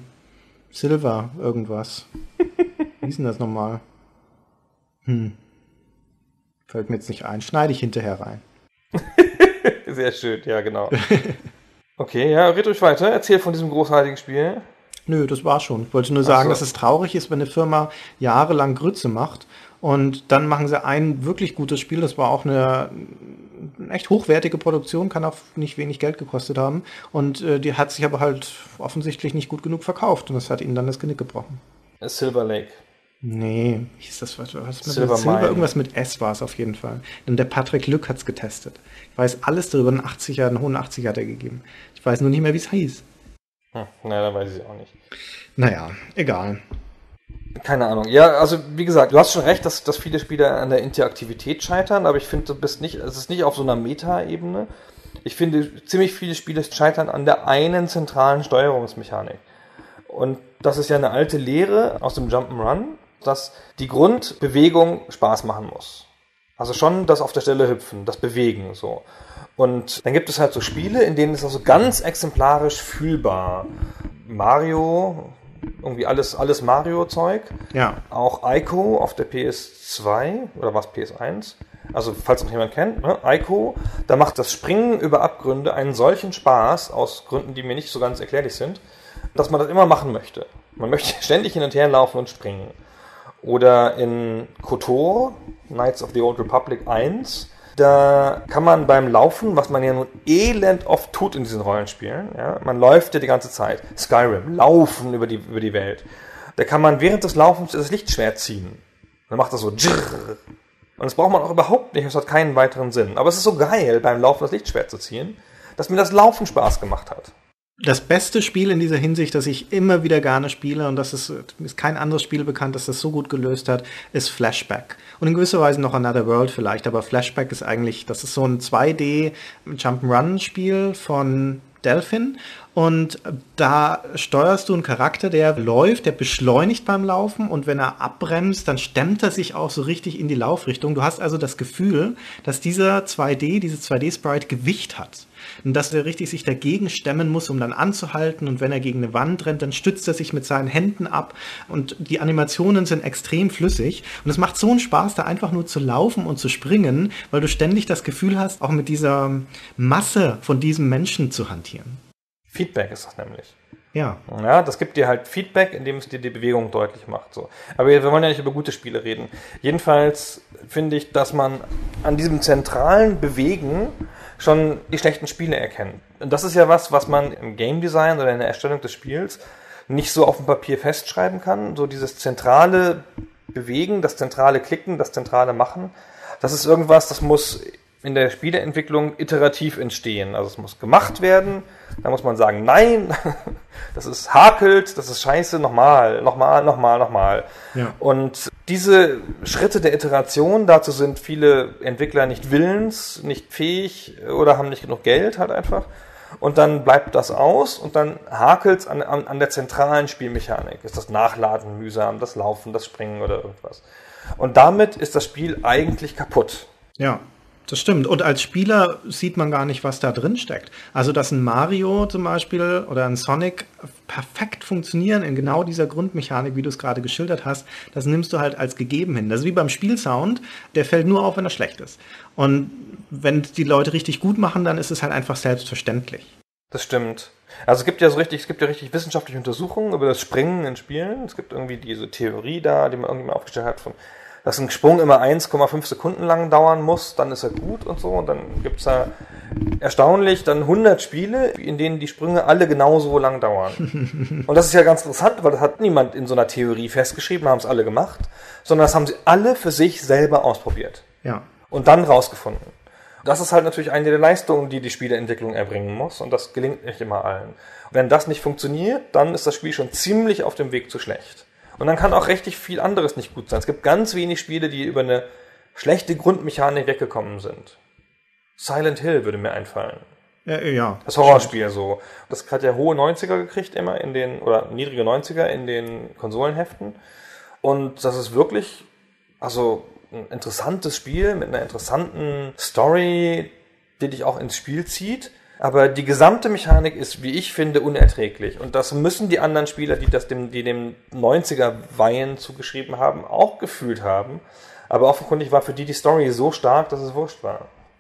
Silver irgendwas. Wie hieß denn das nochmal? Hm. Fällt mir jetzt nicht ein. Schneide ich hinterher rein. Sehr schön, ja, genau. Okay, ja, red euch weiter. Erzähl von diesem großartigen Spiel. Nö, das war schon. Ich wollte nur sagen, so. dass es traurig ist, wenn eine Firma jahrelang Grütze macht und dann machen sie ein wirklich gutes Spiel. Das war auch eine, eine echt hochwertige Produktion, kann auch nicht wenig Geld gekostet haben. Und äh, die hat sich aber halt offensichtlich nicht gut genug verkauft und das hat ihnen dann das Genick gebrochen. Silver Lake. Nee, hieß das was? was mit Silver Silber, Mine. irgendwas mit S war es auf jeden Fall. Denn der Patrick Lück hat's getestet. Ich weiß alles darüber, einen achtziger, einen hohen achtziger hat er gegeben. Ich weiß nur nicht mehr, wie es hieß. Hm, naja, dann weiß ich auch nicht. Naja, egal. Keine Ahnung. Ja, also wie gesagt, du hast schon recht, dass, dass viele Spieler an der Interaktivität scheitern, aber ich finde, du bist nicht, es ist nicht auf so einer Meta-Ebene. Ich finde, ziemlich viele Spiele scheitern an der einen zentralen Steuerungsmechanik. Und das ist ja eine alte Lehre aus dem Jump'n'Run, dass die Grundbewegung Spaß machen muss. Also schon das auf der Stelle hüpfen, das Bewegen, so. Und dann gibt es halt so Spiele, in denen ist das so ganz exemplarisch fühlbar. Mario, irgendwie alles, alles Mario-Zeug. Ja. Auch Ico auf der P S zwei, oder was, P S eins? Also, falls noch jemand kennt, ne? Ico, da macht das Springen über Abgründe einen solchen Spaß, aus Gründen, die mir nicht so ganz erklärlich sind, dass man das immer machen möchte. Man möchte ständig hin und her laufen und springen. Oder in KOTOR, Knights of the Old Republic eins, da kann man beim Laufen, was man ja nun elend oft tut in diesen Rollenspielen, ja, man läuft ja die ganze Zeit, Skyrim, laufen über die, über die Welt, da kann man während des Laufens das Lichtschwert ziehen. Dann macht das so dschrrr. Und das braucht man auch überhaupt nicht, es hat keinen weiteren Sinn. Aber es ist so geil, beim Laufen das Lichtschwert zu ziehen, dass mir das Laufen Spaß gemacht hat. Das beste Spiel in dieser Hinsicht, das ich immer wieder gerne spiele, und das ist, ist kein anderes Spiel bekannt, das das so gut gelöst hat, ist Flashback. Und in gewisser Weise noch Another World vielleicht, aber Flashback ist eigentlich, das ist so ein zwei D Jump'n'Run-Spiel von Delphin. Und da steuerst du einen Charakter, der läuft, der beschleunigt beim Laufen und wenn er abbremst, dann stemmt er sich auch so richtig in die Laufrichtung. Du hast also das Gefühl, dass dieser zwei D, dieses zwei D-Sprite Gewicht hat. Und dass er richtig sich dagegen stemmen muss, um dann anzuhalten. Und wenn er gegen eine Wand rennt, dann stützt er sich mit seinen Händen ab. Und die Animationen sind extrem flüssig. Und es macht so einen Spaß, da einfach nur zu laufen und zu springen, weil du ständig das Gefühl hast, auch mit dieser Masse von diesem Menschen zu hantieren. Feedback ist das nämlich. Ja. Ja, das gibt dir halt Feedback, indem es dir die Bewegung deutlich macht. So. Aber wir wollen ja nicht über gute Spiele reden. Jedenfalls finde ich, dass man an diesem zentralen Bewegen schon die schlechten Spiele erkennt. Und das ist ja was, was man im Game Design oder in der Erstellung des Spiels nicht so auf dem Papier festschreiben kann. So dieses zentrale Bewegen, das zentrale Klicken, das zentrale Machen. Das ist irgendwas, das muss in der Spieleentwicklung iterativ entstehen. Also es muss gemacht werden, da muss man sagen, nein, das ist hakelt, das ist scheiße, nochmal, nochmal, nochmal, nochmal. Ja. Und diese Schritte der Iteration, dazu sind viele Entwickler nicht willens, nicht fähig oder haben nicht genug Geld halt einfach. Und dann bleibt das aus und dann hakelt es an, an, an der zentralen Spielmechanik. Ist das Nachladen mühsam, das Laufen, das Springen oder irgendwas. Und damit ist das Spiel eigentlich kaputt. Ja. Das stimmt. Und als Spieler sieht man gar nicht, was da drin steckt. Also, dass ein Mario zum Beispiel oder ein Sonic perfekt funktionieren in genau dieser Grundmechanik, wie du es gerade geschildert hast, das nimmst du halt als gegeben hin. Das ist wie beim Spielsound, der fällt nur auf, wenn er schlecht ist. Und wenn die Leute richtig gut machen, dann ist es halt einfach selbstverständlich. Das stimmt. Also es gibt ja so richtig, es gibt ja richtig wissenschaftliche Untersuchungen über das Springen in Spielen. Es gibt irgendwie diese Theorie da, die man irgendjemand aufgestellt hat von dass ein Sprung immer eins Komma fünf Sekunden lang dauern muss, dann ist er gut und so. Und dann gibt's da erstaunlich dann hundert Spiele, in denen die Sprünge alle genauso lang dauern. Und das ist ja ganz interessant, weil das hat niemand in so einer Theorie festgeschrieben, haben es alle gemacht, sondern das haben sie alle für sich selber ausprobiert. Ja. Und dann rausgefunden. Das ist halt natürlich eine der Leistungen, die die Spieleentwicklung erbringen muss. Und das gelingt nicht immer allen. Und wenn das nicht funktioniert, dann ist das Spiel schon ziemlich auf dem Weg zu schlecht. Und dann kann auch richtig viel anderes nicht gut sein. Es gibt ganz wenig Spiele, die über eine schlechte Grundmechanik weggekommen sind. Silent Hill würde mir einfallen. Ja, ja. Das Horrorspiel so. Das hat ja hohe neunziger gekriegt immer in den, oder niedrige neunziger in den Konsolenheften. Und das ist wirklich, also ein interessantes Spiel mit einer interessanten Story, die dich auch ins Spiel zieht. Aber die gesamte Mechanik ist, wie ich finde, unerträglich. Und das müssen die anderen Spieler, die das dem, die dem neunziger-Weihen zugeschrieben haben, auch gefühlt haben. Aber offenkundig war für die die Story so stark, dass es wurscht war.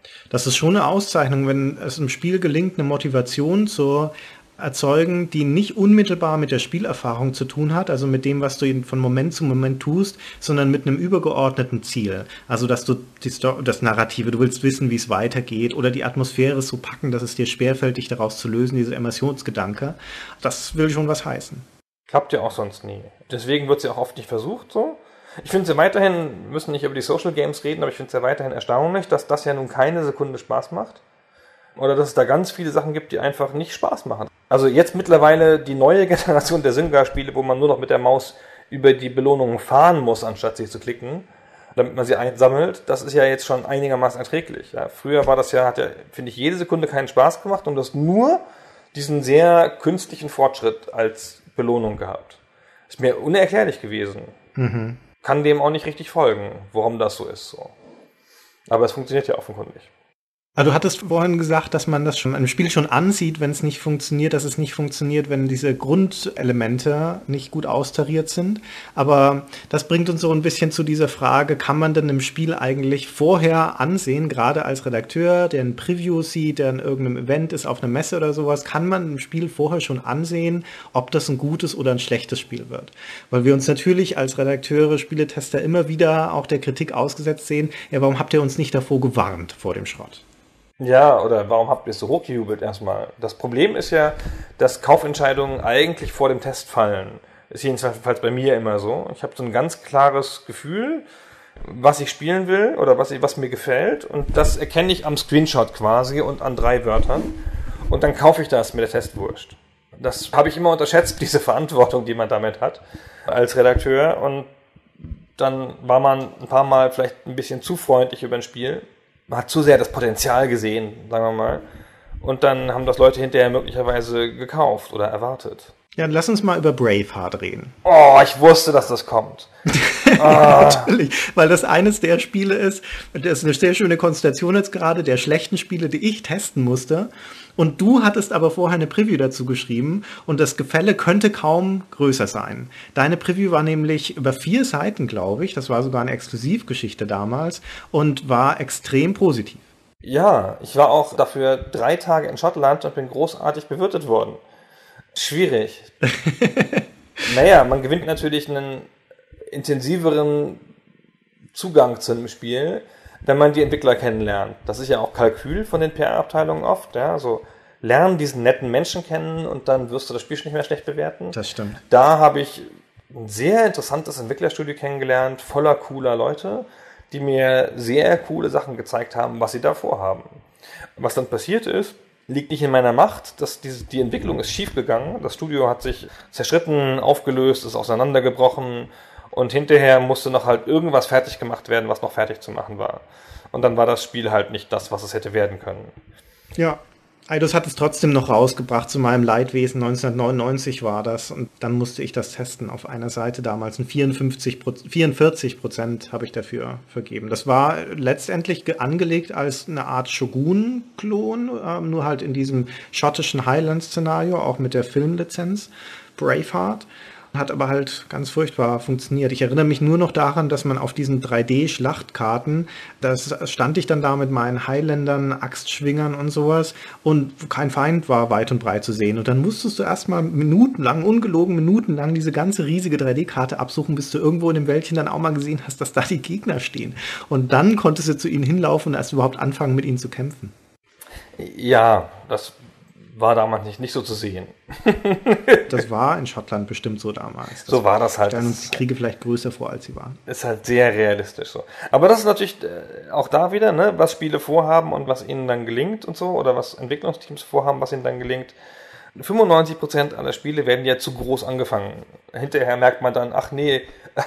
Das ist schon eine Auszeichnung, wenn es im Spiel gelingt, eine Motivation zu erzeugen, die nicht unmittelbar mit der Spielerfahrung zu tun hat, also mit dem, was du von Moment zu Moment tust, sondern mit einem übergeordneten Ziel. Also, dass du die Sto- das Narrative, du willst wissen, wie es weitergeht, oder die Atmosphäre so packen, dass es dir schwerfällt, dich daraus zu lösen, dieser Immersionsgedanke. Das will schon was heißen. Klappt ja auch sonst nie. Deswegen wird es ja auch oft nicht versucht, so. Ich finde es ja weiterhin, wir müssen nicht über die Social Games reden, aber ich finde es ja weiterhin erstaunlich, dass das ja nun keine Sekunde Spaß macht. Oder dass es da ganz viele Sachen gibt, die einfach nicht Spaß machen. Also jetzt mittlerweile die neue Generation der Zynga-Spiele, wo man nur noch mit der Maus über die Belohnungen fahren muss, anstatt sie zu klicken, damit man sie einsammelt, das ist ja jetzt schon einigermaßen erträglich. Ja, früher war das ja, hat ja, finde ich, jede Sekunde keinen Spaß gemacht und das nur diesen sehr künstlichen Fortschritt als Belohnung gehabt. Ist mir unerklärlich gewesen. Mhm. Kann dem auch nicht richtig folgen, warum das so ist. So. Aber es funktioniert ja offenkundig. Also du hattest vorhin gesagt, dass man das schon im Spiel schon ansieht, wenn es nicht funktioniert, dass es nicht funktioniert, wenn diese Grundelemente nicht gut austariert sind. Aber das bringt uns so ein bisschen zu dieser Frage, kann man denn im Spiel eigentlich vorher ansehen, gerade als Redakteur, der ein Preview sieht, der in irgendeinem Event ist, auf einer Messe oder sowas, kann man im Spiel vorher schon ansehen, ob das ein gutes oder ein schlechtes Spiel wird. Weil wir uns natürlich als Redakteure, Spieletester immer wieder auch der Kritik ausgesetzt sehen, ja, warum habt ihr uns nicht davor gewarnt vor dem Schrott? Ja, oder warum habt ihr es so hochgejubelt erstmal? Das Problem ist ja, dass Kaufentscheidungen eigentlich vor dem Test fallen. Ist jedenfalls bei mir immer so. Ich habe so ein ganz klares Gefühl, was ich spielen will oder was, ich, was mir gefällt. Und das erkenne ich am Screenshot quasi und an drei Wörtern. Und dann kaufe ich das mit der Testwurst. Das habe ich immer unterschätzt, diese Verantwortung, die man damit hat als Redakteur. Und dann war man ein paar Mal vielleicht ein bisschen zu freundlich über ein Spiel. Man hat zu sehr das Potenzial gesehen, sagen wir mal. Und dann haben das Leute hinterher möglicherweise gekauft oder erwartet. Ja, lass uns mal über Braveheart reden. Oh, ich wusste, dass das kommt. Ah. Natürlich, weil das eines der Spiele ist, das ist eine sehr schöne Konstellation jetzt gerade, der schlechten Spiele, die ich testen musste. Und du hattest aber vorher eine Preview dazu geschrieben und das Gefälle könnte kaum größer sein. Deine Preview war nämlich über vier Seiten, glaube ich, das war sogar eine Exklusivgeschichte damals und war extrem positiv. Ja, ich war auch dafür drei Tage in Schottland und bin großartig bewirtet worden. Schwierig. Naja, man gewinnt natürlich einen intensiveren Zugang zu einem Spiel, wenn man die Entwickler kennenlernt. Das ist ja auch Kalkül von den P R-Abteilungen oft. Ja, so lernen diesen netten Menschen kennen und dann wirst du das Spiel schon nicht mehr schlecht bewerten. Das stimmt. Da habe ich ein sehr interessantes Entwicklerstudio kennengelernt, voller cooler Leute, die mir sehr coole Sachen gezeigt haben, was sie da vorhaben. Was dann passiert ist, liegt nicht in meiner Macht. Das, die, die Entwicklung ist schiefgegangen. Das Studio hat sich zerschritten, aufgelöst, ist auseinandergebrochen und hinterher musste noch halt irgendwas fertig gemacht werden, was noch fertig zu machen war. Und dann war das Spiel halt nicht das, was es hätte werden können. Ja, Eidos hat es trotzdem noch rausgebracht, zu meinem Leidwesen. neunzehnhundertneunundneunzig war das und dann musste ich das testen auf einer Seite damals. Ein vierundfünfzig, vierundvierzig Prozent habe ich dafür vergeben. Das war letztendlich angelegt als eine Art Shogun-Klon, äh, nur halt in diesem schottischen Highland-Szenario, auch mit der Filmlizenz Braveheart. Hat aber halt ganz furchtbar funktioniert. Ich erinnere mich nur noch daran, dass man auf diesen drei D-Schlachtkarten, da stand ich dann da mit meinen Highlandern, Axtschwingern und sowas und kein Feind war weit und breit zu sehen. Und dann musstest du erstmal minutenlang, ungelogen minutenlang diese ganze riesige drei D-Karte absuchen, bis du irgendwo in dem Wäldchen dann auch mal gesehen hast, dass da die Gegner stehen. Und dann konntest du zu ihnen hinlaufen und erst überhaupt anfangen, mit ihnen zu kämpfen. Ja, das war damals nicht, nicht so zu sehen. Das war in Schottland bestimmt so damals. Das so war das halt. Stellen uns die Kriege vielleicht größer vor, als sie waren. Ist halt sehr realistisch so. Aber das ist natürlich äh, auch da wieder, ne, was Spiele vorhaben und was ihnen dann gelingt und so, oder was Entwicklungsteams vorhaben, was ihnen dann gelingt. fünfundneunzig Prozent aller Spiele werden ja zu groß angefangen. Hinterher merkt man dann, ach nee,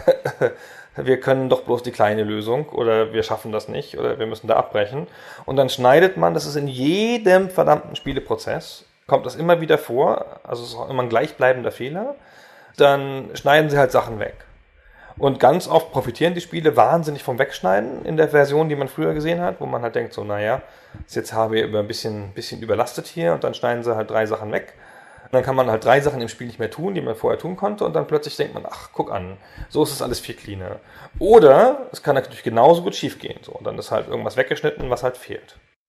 wir können doch bloß die kleine Lösung oder wir schaffen das nicht oder wir müssen da abbrechen. Und dann schneidet man, das ist in jedem verdammten Spieleprozess, kommt das immer wieder vor, also es ist auch immer ein gleichbleibender Fehler, dann schneiden sie halt Sachen weg. Und ganz oft profitieren die Spiele wahnsinnig vom Wegschneiden in der Version, die man früher gesehen hat, wo man halt denkt, so naja, jetzt habe ich ein bisschen, bisschen überlastet hier und dann schneiden sie halt drei Sachen weg. Und dann kann man halt drei Sachen im Spiel nicht mehr tun, die man vorher tun konnte und dann plötzlich denkt man, ach, guck an, so ist das alles viel cleaner. Oder es kann natürlich genauso gut schief gehen, so, und dann ist halt irgendwas weggeschnitten, was halt fehlt.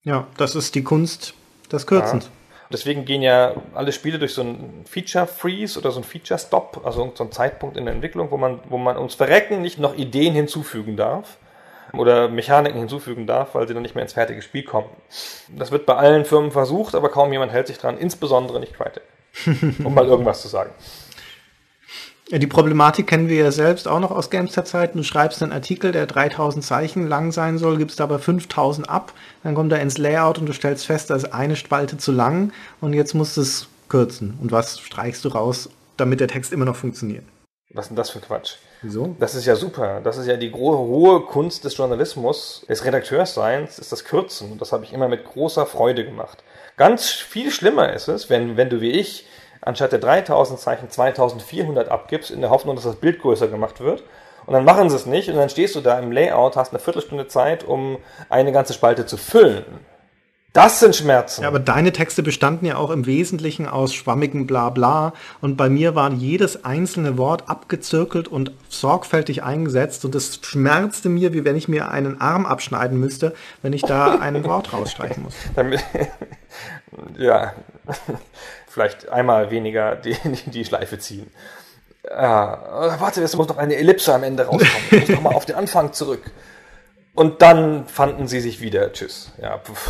Ja, das ist die Kunst des Kürzens. Ja. Deswegen gehen ja alle Spiele durch so einen Feature-Freeze oder so einen Feature-Stop, also so einen Zeitpunkt in der Entwicklung, wo man, wo man ums Verrecken nicht noch Ideen hinzufügen darf oder Mechaniken hinzufügen darf, weil sie dann nicht mehr ins fertige Spiel kommen. Das wird bei allen Firmen versucht, aber kaum jemand hält sich dran, insbesondere nicht Crytek. Um mal irgendwas zu sagen. Ja, die Problematik kennen wir ja selbst auch noch aus Gamestar-Zeiten. Du schreibst einen Artikel, der dreitausend Zeichen lang sein soll, gibst aber fünftausend ab, dann kommt er ins Layout und du stellst fest, da ist eine Spalte zu lang und jetzt musst du es kürzen. Und was streichst du raus, damit der Text immer noch funktioniert? Was ist denn das für Quatsch? Wieso? Das ist ja super. Das ist ja die gro- hohe Kunst des Journalismus, des Redakteursseins, ist das Kürzen. Und das habe ich immer mit großer Freude gemacht. Ganz viel schlimmer ist es, wenn, wenn du wie ich anstatt der dreitausend Zeichen zweitausendvierhundert abgibst, in der Hoffnung, dass das Bild größer gemacht wird. Und dann machen sie es nicht und dann stehst du da im Layout, hast eine Viertelstunde Zeit, um eine ganze Spalte zu füllen. Das sind Schmerzen. Ja, aber deine Texte bestanden ja auch im Wesentlichen aus schwammigem Blabla und bei mir war jedes einzelne Wort abgezirkelt und sorgfältig eingesetzt und es schmerzte mir, wie wenn ich mir einen Arm abschneiden müsste, wenn ich da ein Wort rausstreichen muss. Damit, ja, vielleicht einmal weniger die, die Schleife ziehen. Ah, warte, es muss noch eine Ellipse am Ende rauskommen. Ich muss noch mal auf den Anfang zurück. Und dann fanden sie sich wieder. Tschüss. Ja, pff.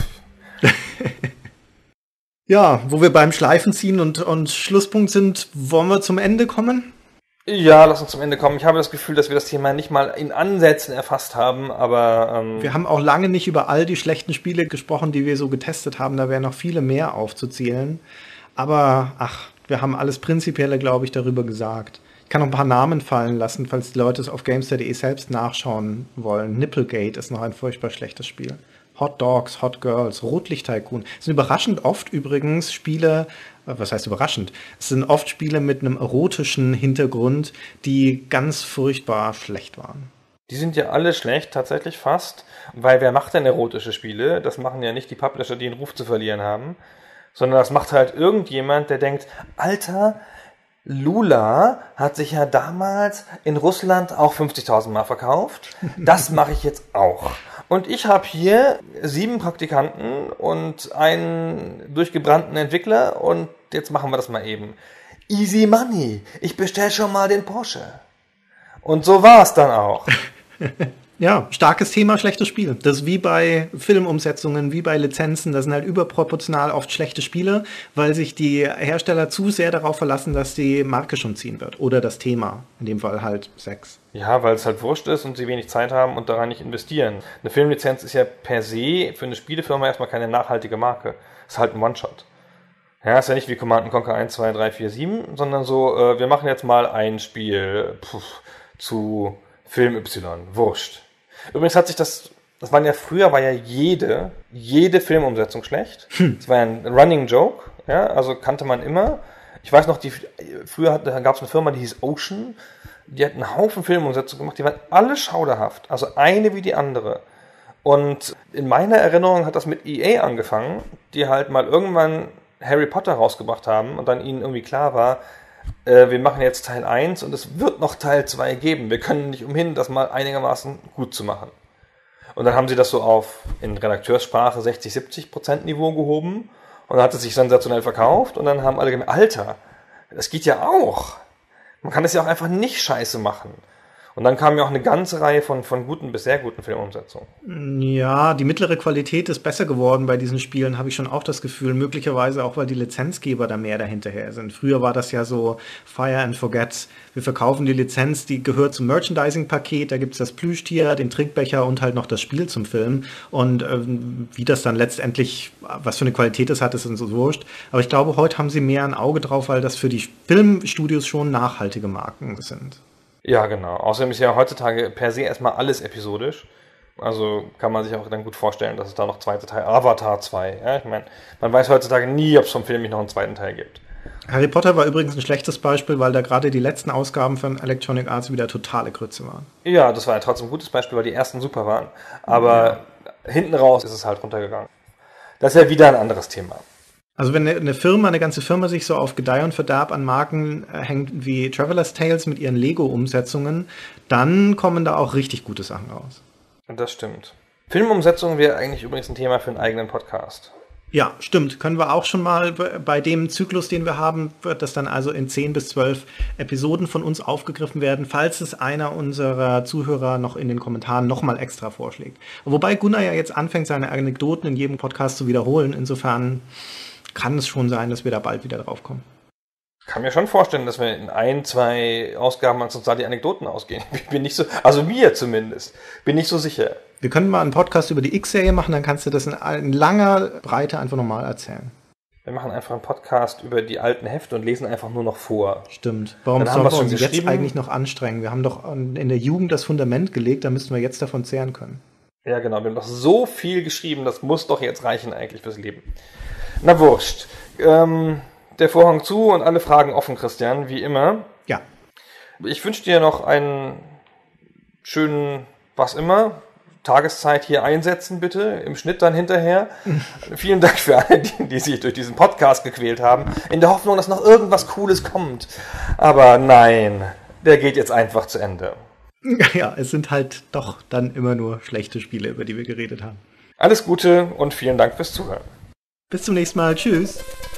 Ja, wo wir beim Schleifen ziehen und, und Schlusspunkt sind, wollen wir zum Ende kommen? Ja, lass uns zum Ende kommen. Ich habe das Gefühl, dass wir das Thema nicht mal in Ansätzen erfasst haben, aber... Ähm wir haben auch lange nicht über all die schlechten Spiele gesprochen, die wir so getestet haben. Da wären noch viele mehr aufzuzählen. Aber, ach, wir haben alles Prinzipielle, glaube ich, darüber gesagt. Ich kann noch ein paar Namen fallen lassen, falls die Leute es auf gamestar punkt de selbst nachschauen wollen. Nipplegate ist noch ein furchtbar schlechtes Spiel. Hot Dogs, Hot Girls, Rotlicht-Tycoon. Es sind überraschend oft übrigens Spiele, was heißt überraschend? Es sind oft Spiele mit einem erotischen Hintergrund, die ganz furchtbar schlecht waren. Die sind ja alle schlecht, tatsächlich fast, weil wer macht denn erotische Spiele? Das machen ja nicht die Publisher, die einen Ruf zu verlieren haben, sondern das macht halt irgendjemand, der denkt, Alter, Lula hat sich ja damals in Russland auch fünfzigtausend Mal verkauft. Das mache ich jetzt auch. Und ich habe hier sieben Praktikanten und einen durchgebrannten Entwickler und jetzt machen wir das mal eben. Easy money. Ich bestell schon mal den Porsche. Und so war es dann auch. Ja, starkes Thema, schlechtes Spiel. Das ist wie bei Filmumsetzungen, wie bei Lizenzen. Das sind halt überproportional oft schlechte Spiele, weil sich die Hersteller zu sehr darauf verlassen, dass die Marke schon ziehen wird. Oder das Thema, in dem Fall halt Sex. Ja, weil es halt wurscht ist und sie wenig Zeit haben und daran nicht investieren. Eine Filmlizenz ist ja per se für eine Spielefirma erstmal keine nachhaltige Marke. Ist halt ein One-Shot. Ja, ist ja nicht wie Command and Conquer eins, zwei, drei, vier, sieben, sondern so, äh, wir machen jetzt mal ein Spiel puh, zu Film Y. Wurscht. Übrigens hat sich das, das waren ja früher, war ja jede, jede Filmumsetzung schlecht. Hm. Das war ja ein Running Joke, ja, also kannte man immer. Ich weiß noch, die, früher gab es eine Firma, die hieß Ocean, die hat einen Haufen Filmumsetzungen gemacht, die waren alle schauderhaft, also eine wie die andere. Und in meiner Erinnerung hat das mit E A angefangen, die halt mal irgendwann Harry Potter rausgebracht haben und dann ihnen irgendwie klar war, äh, wir machen jetzt Teil eins und es wird noch Teil zwei geben. Wir können nicht umhin, das mal einigermaßen gut zu machen. Und dann haben sie das so auf, in Redakteurssprache, sechzig, siebzig Prozent Niveau gehoben und dann hat es sich sensationell verkauft und dann haben alle gemerkt, Alter, das geht ja auch. Man kann es ja auch einfach nicht scheiße machen. Und dann kam ja auch eine ganze Reihe von, von guten bis sehr guten Filmumsetzungen. Ja, die mittlere Qualität ist besser geworden bei diesen Spielen, habe ich schon auch das Gefühl. Möglicherweise auch, weil die Lizenzgeber da mehr dahinterher sind. Früher war das ja so Fire and Forget. Wir verkaufen die Lizenz, die gehört zum Merchandising-Paket. Da gibt's das Plüschtier, den Trinkbecher und halt noch das Spiel zum Film. Und ähm, wie das dann letztendlich, was für eine Qualität das hat, ist uns so wurscht. Aber ich glaube, heute haben sie mehr ein Auge drauf, weil das für die Filmstudios schon nachhaltige Marken sind. Ja, genau. Außerdem ist ja heutzutage per se erstmal alles episodisch. Also kann man sich auch dann gut vorstellen, dass es da noch zweite Teil, Avatar zwei. Ja, ich meine, man weiß heutzutage nie, ob es vom Film nicht noch einen zweiten Teil gibt. Harry Potter war übrigens ein schlechtes Beispiel, weil da gerade die letzten Ausgaben von Electronic Arts wieder totale Grütze waren. Ja, das war ja trotzdem ein gutes Beispiel, weil die ersten super waren. Aber ja, hinten raus ist es halt runtergegangen. Das ist ja wieder ein anderes Thema. Also wenn eine Firma, eine ganze Firma sich so auf Gedeih und Verderb an Marken hängt wie Traveler's Tales mit ihren Lego-Umsetzungen, dann kommen da auch richtig gute Sachen raus. Das stimmt. Filmumsetzung wäre eigentlich übrigens ein Thema für einen eigenen Podcast. Ja, stimmt. Können wir auch schon mal bei dem Zyklus, den wir haben, wird das dann also in zehn bis zwölf Episoden von uns aufgegriffen werden, falls es einer unserer Zuhörer noch in den Kommentaren nochmal extra vorschlägt. Wobei Gunnar ja jetzt anfängt, seine Anekdoten in jedem Podcast zu wiederholen. Insofern kann es schon sein, dass wir da bald wieder drauf kommen. Ich kann mir schon vorstellen, dass wir in ein, zwei Ausgaben uns da die Anekdoten ausgehen. Ich bin nicht so, also mir zumindest, bin nicht so sicher. Wir können mal einen Podcast über die X-Serie machen, dann kannst du das in, in langer Breite einfach nochmal erzählen. Wir machen einfach einen Podcast über die alten Hefte und lesen einfach nur noch vor. Stimmt. Warum sollen wir uns jetzt eigentlich noch anstrengen? Wir haben doch in der Jugend das Fundament gelegt, da müssten wir jetzt davon zehren können. Ja, genau. Wir haben doch so viel geschrieben, das muss doch jetzt reichen eigentlich fürs Leben. Na, wurscht. Ähm, der Vorhang zu und alle Fragen offen, Christian, wie immer. Ja. Ich wünsche dir noch einen schönen, was immer, Tageszeit hier einsetzen, bitte, im Schnitt dann hinterher. Vielen Dank für alle, die, die sich durch diesen Podcast gequält haben, in der Hoffnung, dass noch irgendwas Cooles kommt. Aber nein, der geht jetzt einfach zu Ende. Ja, es sind halt doch dann immer nur schlechte Spiele, über die wir geredet haben. Alles Gute und vielen Dank fürs Zuhören. Bis zum nächsten Mal. Tschüss.